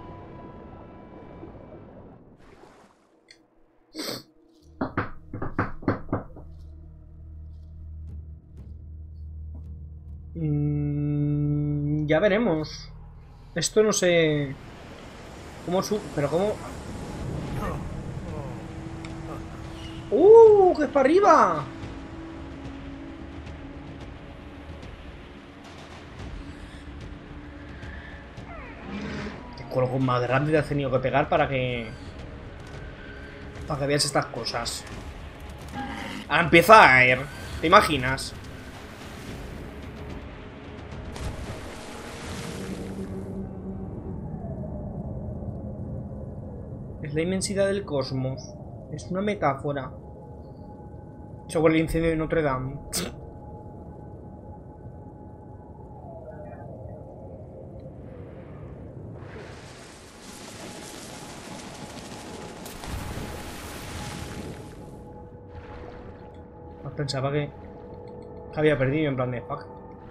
Mm, ya veremos. Esto no sé... ¿Cómo su...? ¿Pero cómo...? ¡Uh! ¡Que es para arriba! Qué colgo más grande te has tenido que pegar para que... Para que veas estas cosas. Ahora empieza a ir. ¿Te imaginas? Es la inmensidad del cosmos. Es una metáfora. Sobre el incendio de Notre Dame. Pensaba que había perdido en plan de fuck.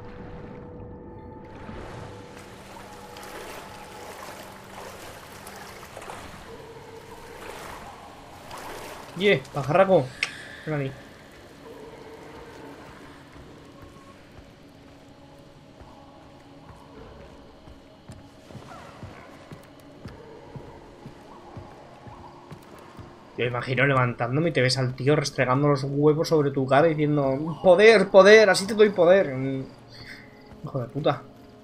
Yeah, pajarraco. Ven aquí. Te imagino levantándome y te ves al tío restregando los huevos sobre tu cara diciendo poder, poder, así te doy poder. Hijo de puta.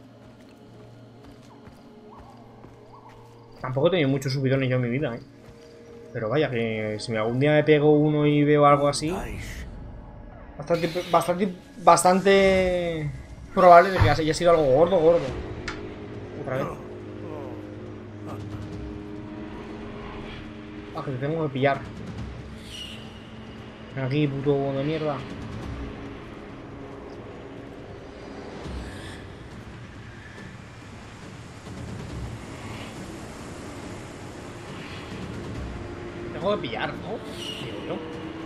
Tampoco he tenido muchos subidones yo en mi vida, eh. Pero vaya, que si algún día me pego uno y veo algo así, bastante, bastante, bastante probable de que haya sido algo gordo, gordo. Otra vez. Ah, que te tengo que pillar. Ven aquí, puto de mierda. Te tengo que pillar, ¿no? Digo yo.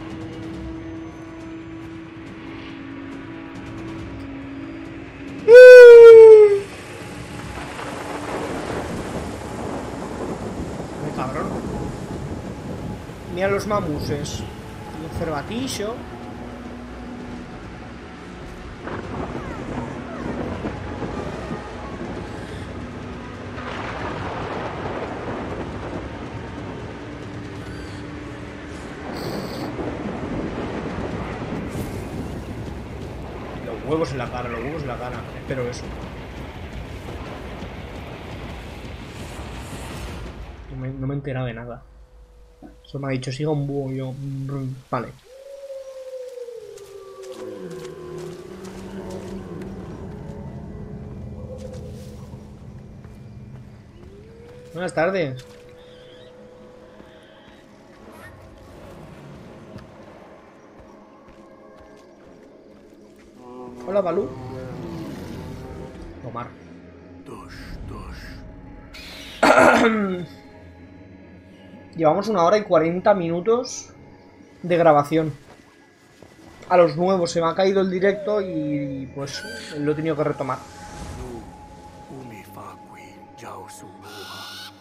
¡Qué cabrón! Mira los mamuses. Un cervatillo. Los huevos en la cara, los huevos en la cara. Espero eso. No me, no me he enterado de nada. Solo me ha dicho, siga un búho, yo... Vale. Buenas tardes. Hola, Balú. Omar. Tush, tush. Llevamos una hora y cuarenta minutos de grabación. A los nuevos se me ha caído el directo y pues lo he tenido que retomar. Umi Fakwi, Jau Subuha.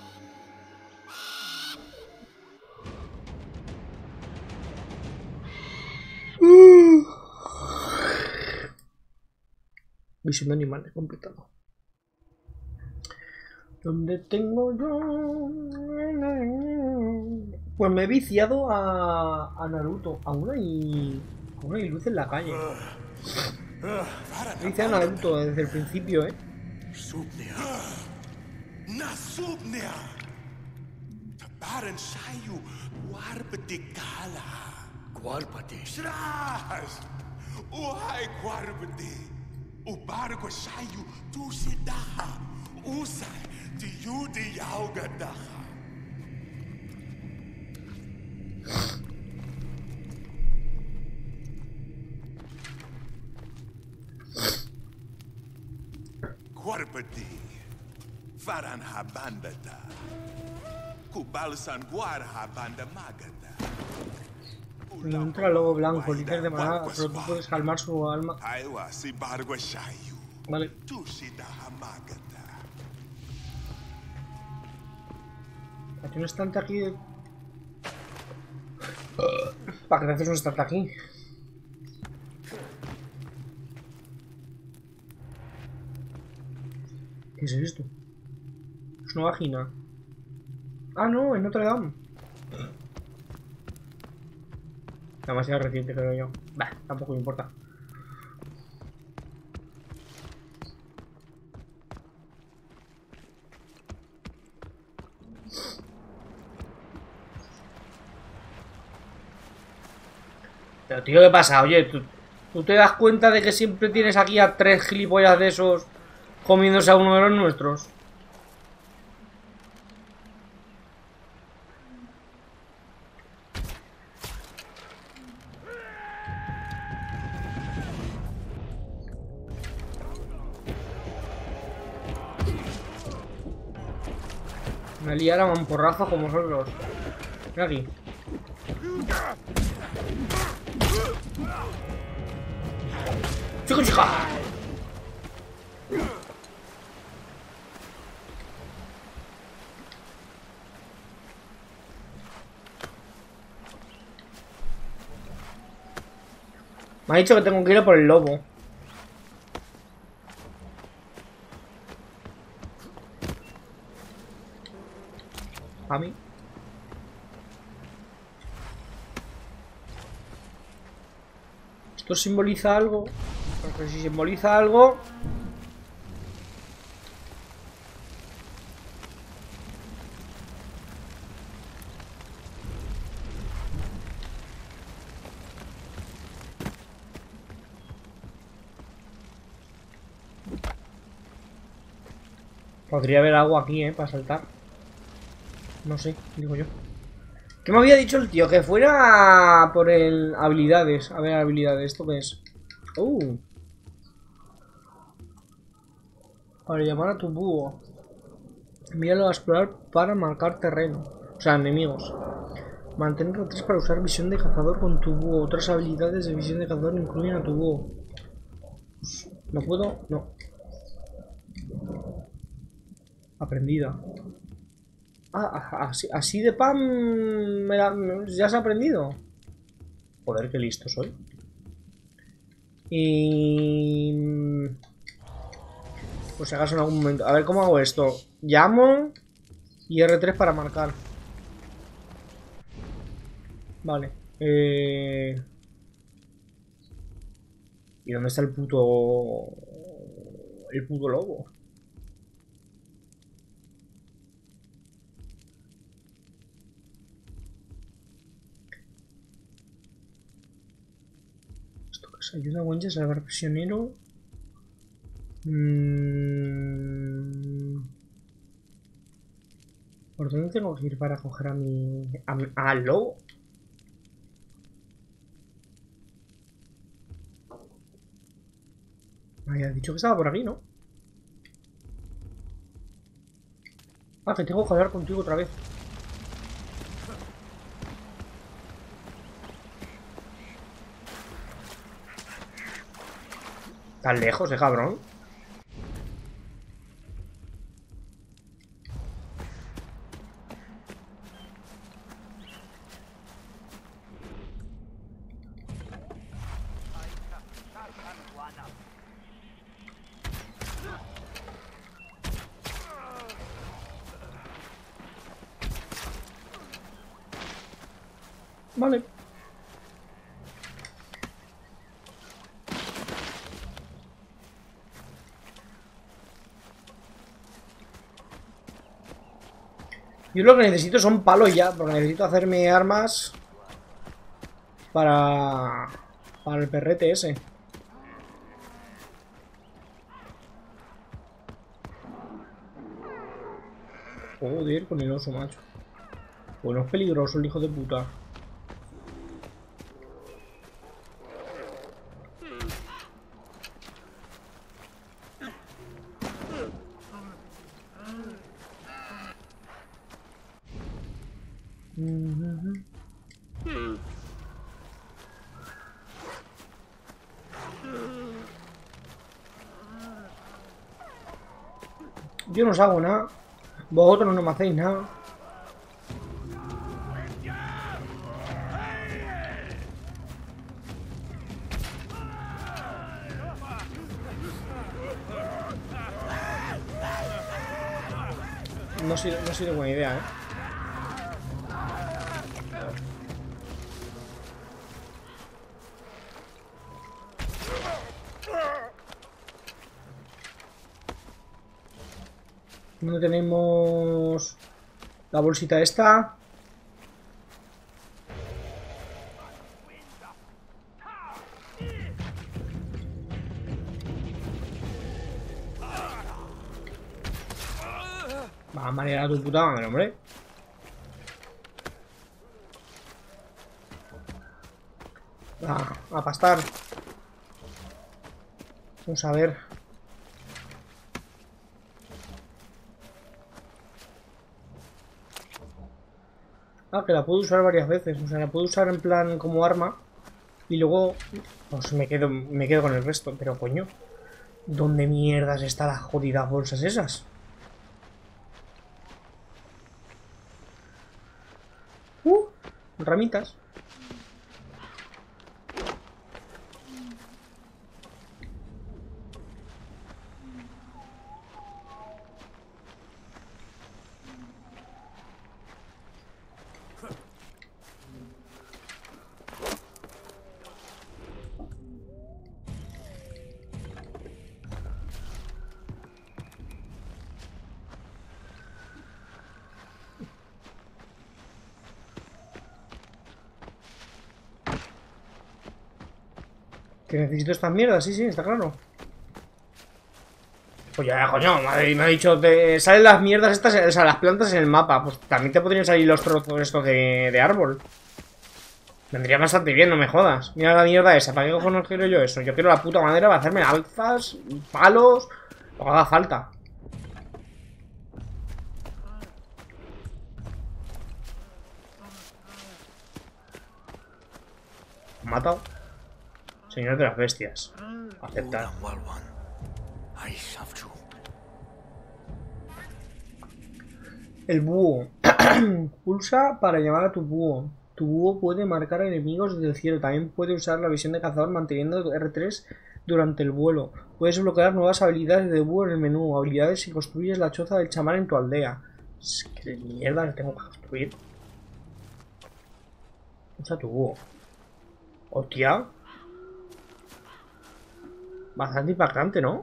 Visión de animales completado. ¿Dónde tengo yo? Pues me he viciado a, a Naruto. Aún hay, aún hay luz en la calle. Me he viciado a Naruto desde el principio, eh. Subnia. Nasubnia. Tabaran sayu warbetikala. Guarpati. Shras. Uhai guarbeti. Ubargo sayu tu sidaha. Usai diyu diyaugadaha. Guarbeti. Faran habandata. Kubalsan guar habanda magata. Encuentra al lobo blanco, líder de manada, pero tú puedes calmar su alma. Aiwa si bargo sayu. Vale. Tu sidaha magata. Hay un estante aquí. De... ¿Para qué te haces un estante aquí? ¿Qué es esto? Es una vagina. Ah, no, en Notre Dame. Demasiado reciente, creo yo. Bah, tampoco me importa. Pero tío, ¿qué pasa? Oye, ¿tú, ¿tú te das cuenta de que siempre tienes aquí a tres gilipollas de esos comiéndose a uno de los nuestros? Me liara mamporrazo como vosotros. Ven aquí. ¡Chico, chica! Me ha dicho que tengo que ir a por el lobo. A mí. ¿Esto simboliza algo? Porque si simboliza algo... Podría haber agua aquí, eh, para saltar. No sé, digo yo. ¿Qué me había dicho el tío? Que fuera por el... habilidades. A ver, habilidades. ¿Esto qué es? Uh. Para llamar a tu búho. Envíalo a explorar para marcar terreno. O sea, enemigos. Mantén tres para usar visión de cazador con tu búho. Otras habilidades de visión de cazador incluyen a tu búho. ¿No puedo? No. Aprendida. Ah, así, así de pan me la, ya se ha aprendido. Joder, qué listo soy. Y... pues si acaso en algún momento. A ver cómo hago esto. Llamo y erre tres para marcar. Vale. Eh... ¿Y dónde está el puto... el puto lobo? Ayuda a Wenji a salvar prisionero. Mm... ¿Por dónde tengo que ir para coger a mi... a mi... al lobo? Me había dicho que estaba por aquí, ¿no? Ah, que tengo que hablar contigo otra vez. Tan lejos, eh, cabrón. Vale. Yo lo que necesito son palos ya, porque necesito hacerme armas para... para el perrete ese. Joder, con el oso, macho. Bueno, es peligroso el hijo de puta. Yo no os hago nada. Vosotros no me hacéis nada. No ha sido, no ha sido buena idea, ¿eh? ¿Dónde tenemos la bolsita esta? Va a marear a tu puta madre, hombre. Va, a pastar. Vamos a ver. Ah, que la puedo usar varias veces. O sea, la puedo usar en plan como arma. Y luego... pues me quedo, me quedo con el resto. Pero coño, ¿dónde mierdas están las jodidas bolsas esas? Uh, ramitas. Que necesito estas mierdas, sí, sí, está claro. Pues ya, coño, me ha dicho, te salen las mierdas estas, o sea, las plantas en el mapa. Pues también te podrían salir los trozos estos de, de árbol. Vendría bastante bien, no me jodas. Mira la mierda esa, ¿para qué cojones quiero yo eso? Yo quiero la puta madera para hacerme alzas, palos, lo que haga falta. ¿Me ha matado? Señor de las bestias. Aceptar. El búho. Pulsa para llamar a tu búho. Tu búho puede marcar enemigos desde el cielo. También puede usar la visión de cazador manteniendo R tres durante el vuelo. Puedes bloquear nuevas habilidades de búho en el menú. Habilidades si construyes la choza del chamán en tu aldea. ¿Qué mierda le tengo que construir? Usa tu búho. Hostia. Bastante impactante, ¿no?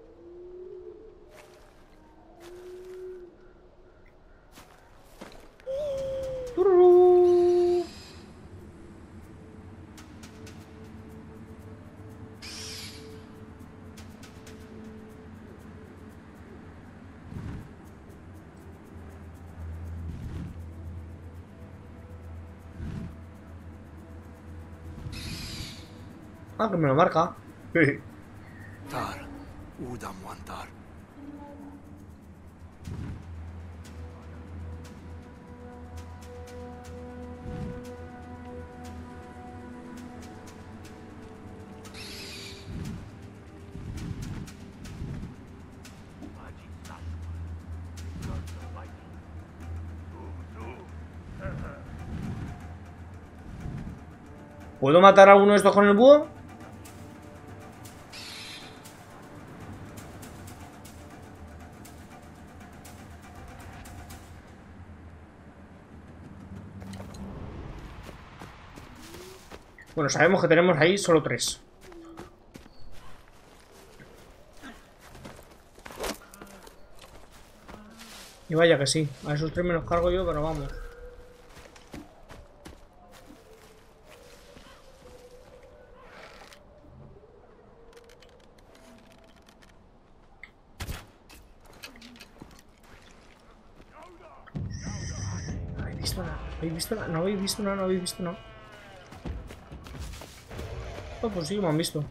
¡Tururú! Ah, que me lo marca. Tar, udam wantar. ¿Puedo matar a alguno de estos con el búho? Bueno, sabemos que tenemos ahí solo tres. Y vaya que sí, a esos tres me los cargo yo, pero vamos. No habéis visto nada, no habéis visto nada, no habéis visto nada, no habéis visto nada. Oh, pues sí, me han visto.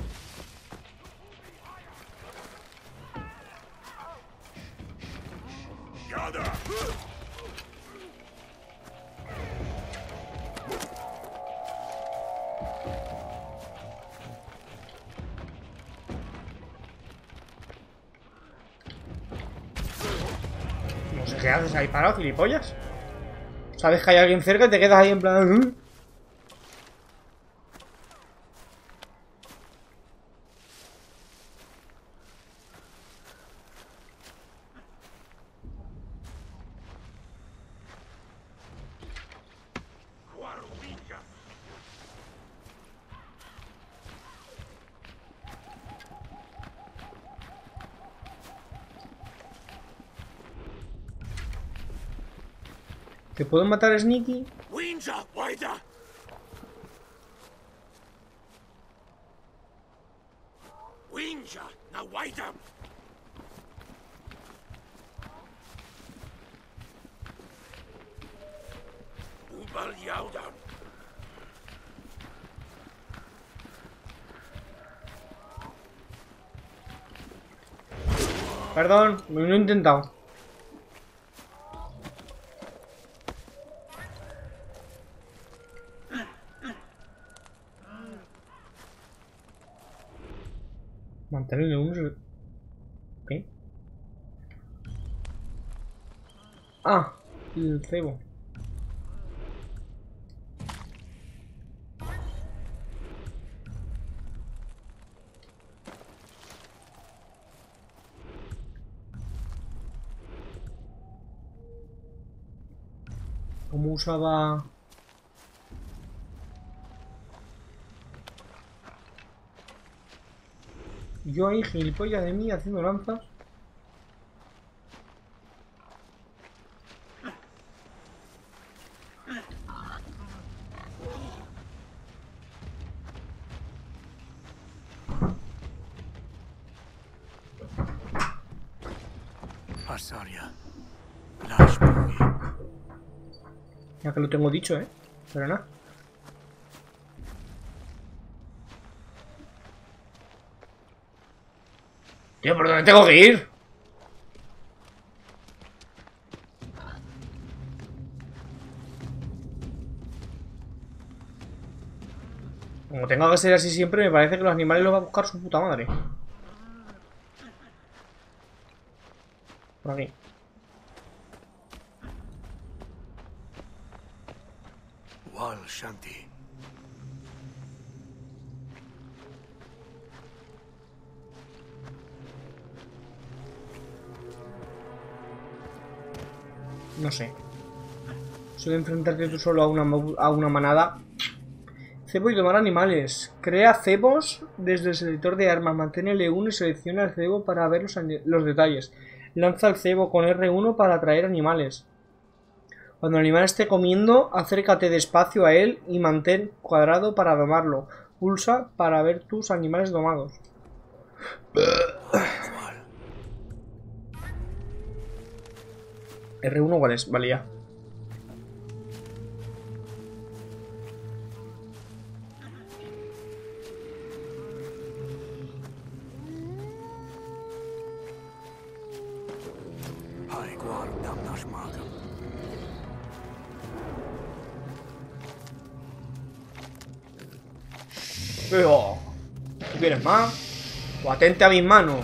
No sé qué haces ahí parado, gilipollas. Sabes que hay alguien cerca y te quedas ahí en plan... ¿eh? ¿Te puedo matar, Sneaky? Winja, waida. Winja, na waida. Ubal yaudam. Perdón, lo he intentado. Mantenerle uno... ¿Qué? Ah, el cebo. ¿Cómo usaba...? Yo ahí, gilipollas de mí, haciendo lanzas. Asaria. Lashpuri. Ya que lo tengo dicho, ¿eh? Pero nada. Tío, ¿por dónde tengo que ir? Como tenga que ser así siempre, me parece que los animales los va a buscar su puta madre. Por aquí. Wal Shanti. No sé. Suele enfrentarte tú solo a una, a una manada. Cebo y tomar animales. Crea cebos desde el selector de armas. Mantén L uno y selecciona el cebo para ver los, los detalles. Lanza el cebo con R uno para atraer animales. Cuando el animal esté comiendo, acércate despacio a él y mantén cuadrado para domarlo. Pulsa para ver tus animales domados. R uno, ¿cuál es? Vale, ya. Pero, ¿tú quieres más? O atente a mis manos.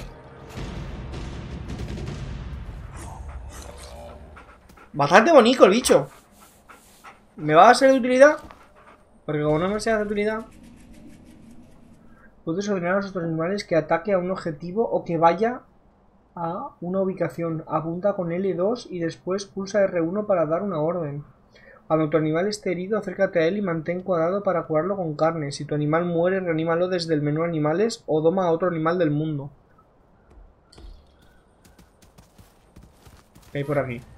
Bastante bonito el bicho. ¿Me va a ser de utilidad? Porque como no me sea de utilidad, puedes ordenar a los otros animales que ataque a un objetivo o que vaya a una ubicación. Apunta con L dos y después pulsa R uno para dar una orden. Cuando tu animal esté herido, acércate a él y mantén cuadrado para curarlo con carne. Si tu animal muere, reanímalo desde el menú animales o doma a otro animal del mundo. ¿Qué hay por aquí?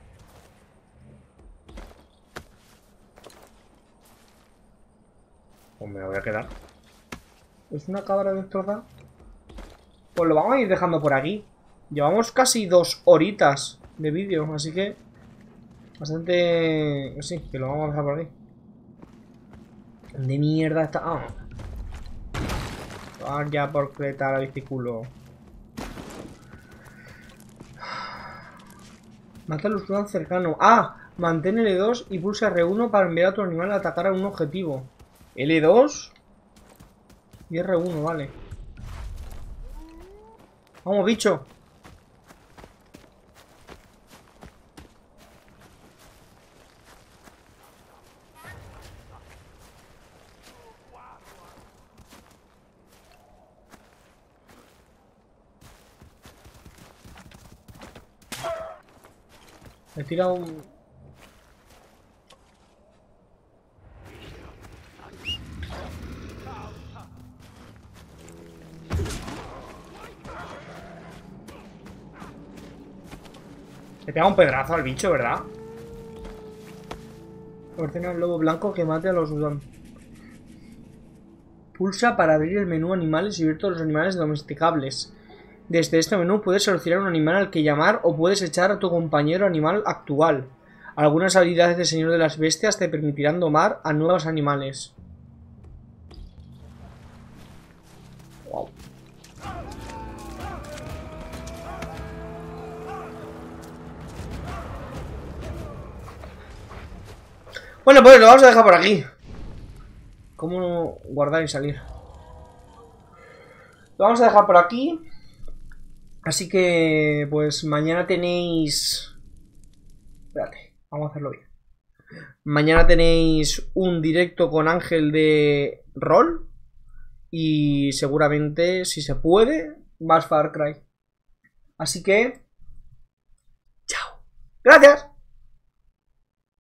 Pues me lo voy a quedar. ¿Es una cabra destrozada? Pues lo vamos a ir dejando por aquí. Llevamos casi dos horitas de vídeo, así que... Bastante... Sí, que lo vamos a dejar por aquí. ¿Dónde mierda está? Ah. Vaya por creta el biciclo. Mata a los Luan cercano. Ah, mantén L dos y pulsa R uno para enviar a tu animal a atacar a un objetivo. L dos y R uno, vale. Vamos, bicho. Me tira un... Le pega un pedrazo al bicho, ¿verdad? Ordena al lobo blanco que mate a los Udon. Pulsa para abrir el menú animales y ver todos los animales domesticables. Desde este menú puedes seleccionar un animal al que llamar o puedes echar a tu compañero animal actual. Algunas habilidades de Señor de las Bestias te permitirán domar a nuevos animales. Wow. Bueno, pues lo vamos a dejar por aquí. ¿Cómo guardar y salir? Lo vamos a dejar por aquí. Así que, pues mañana tenéis... Espérate, vamos a hacerlo bien. Mañana tenéis un directo con Ángel de rol. Y seguramente, si se puede, más Far Cry. Así que... Chao. Gracias.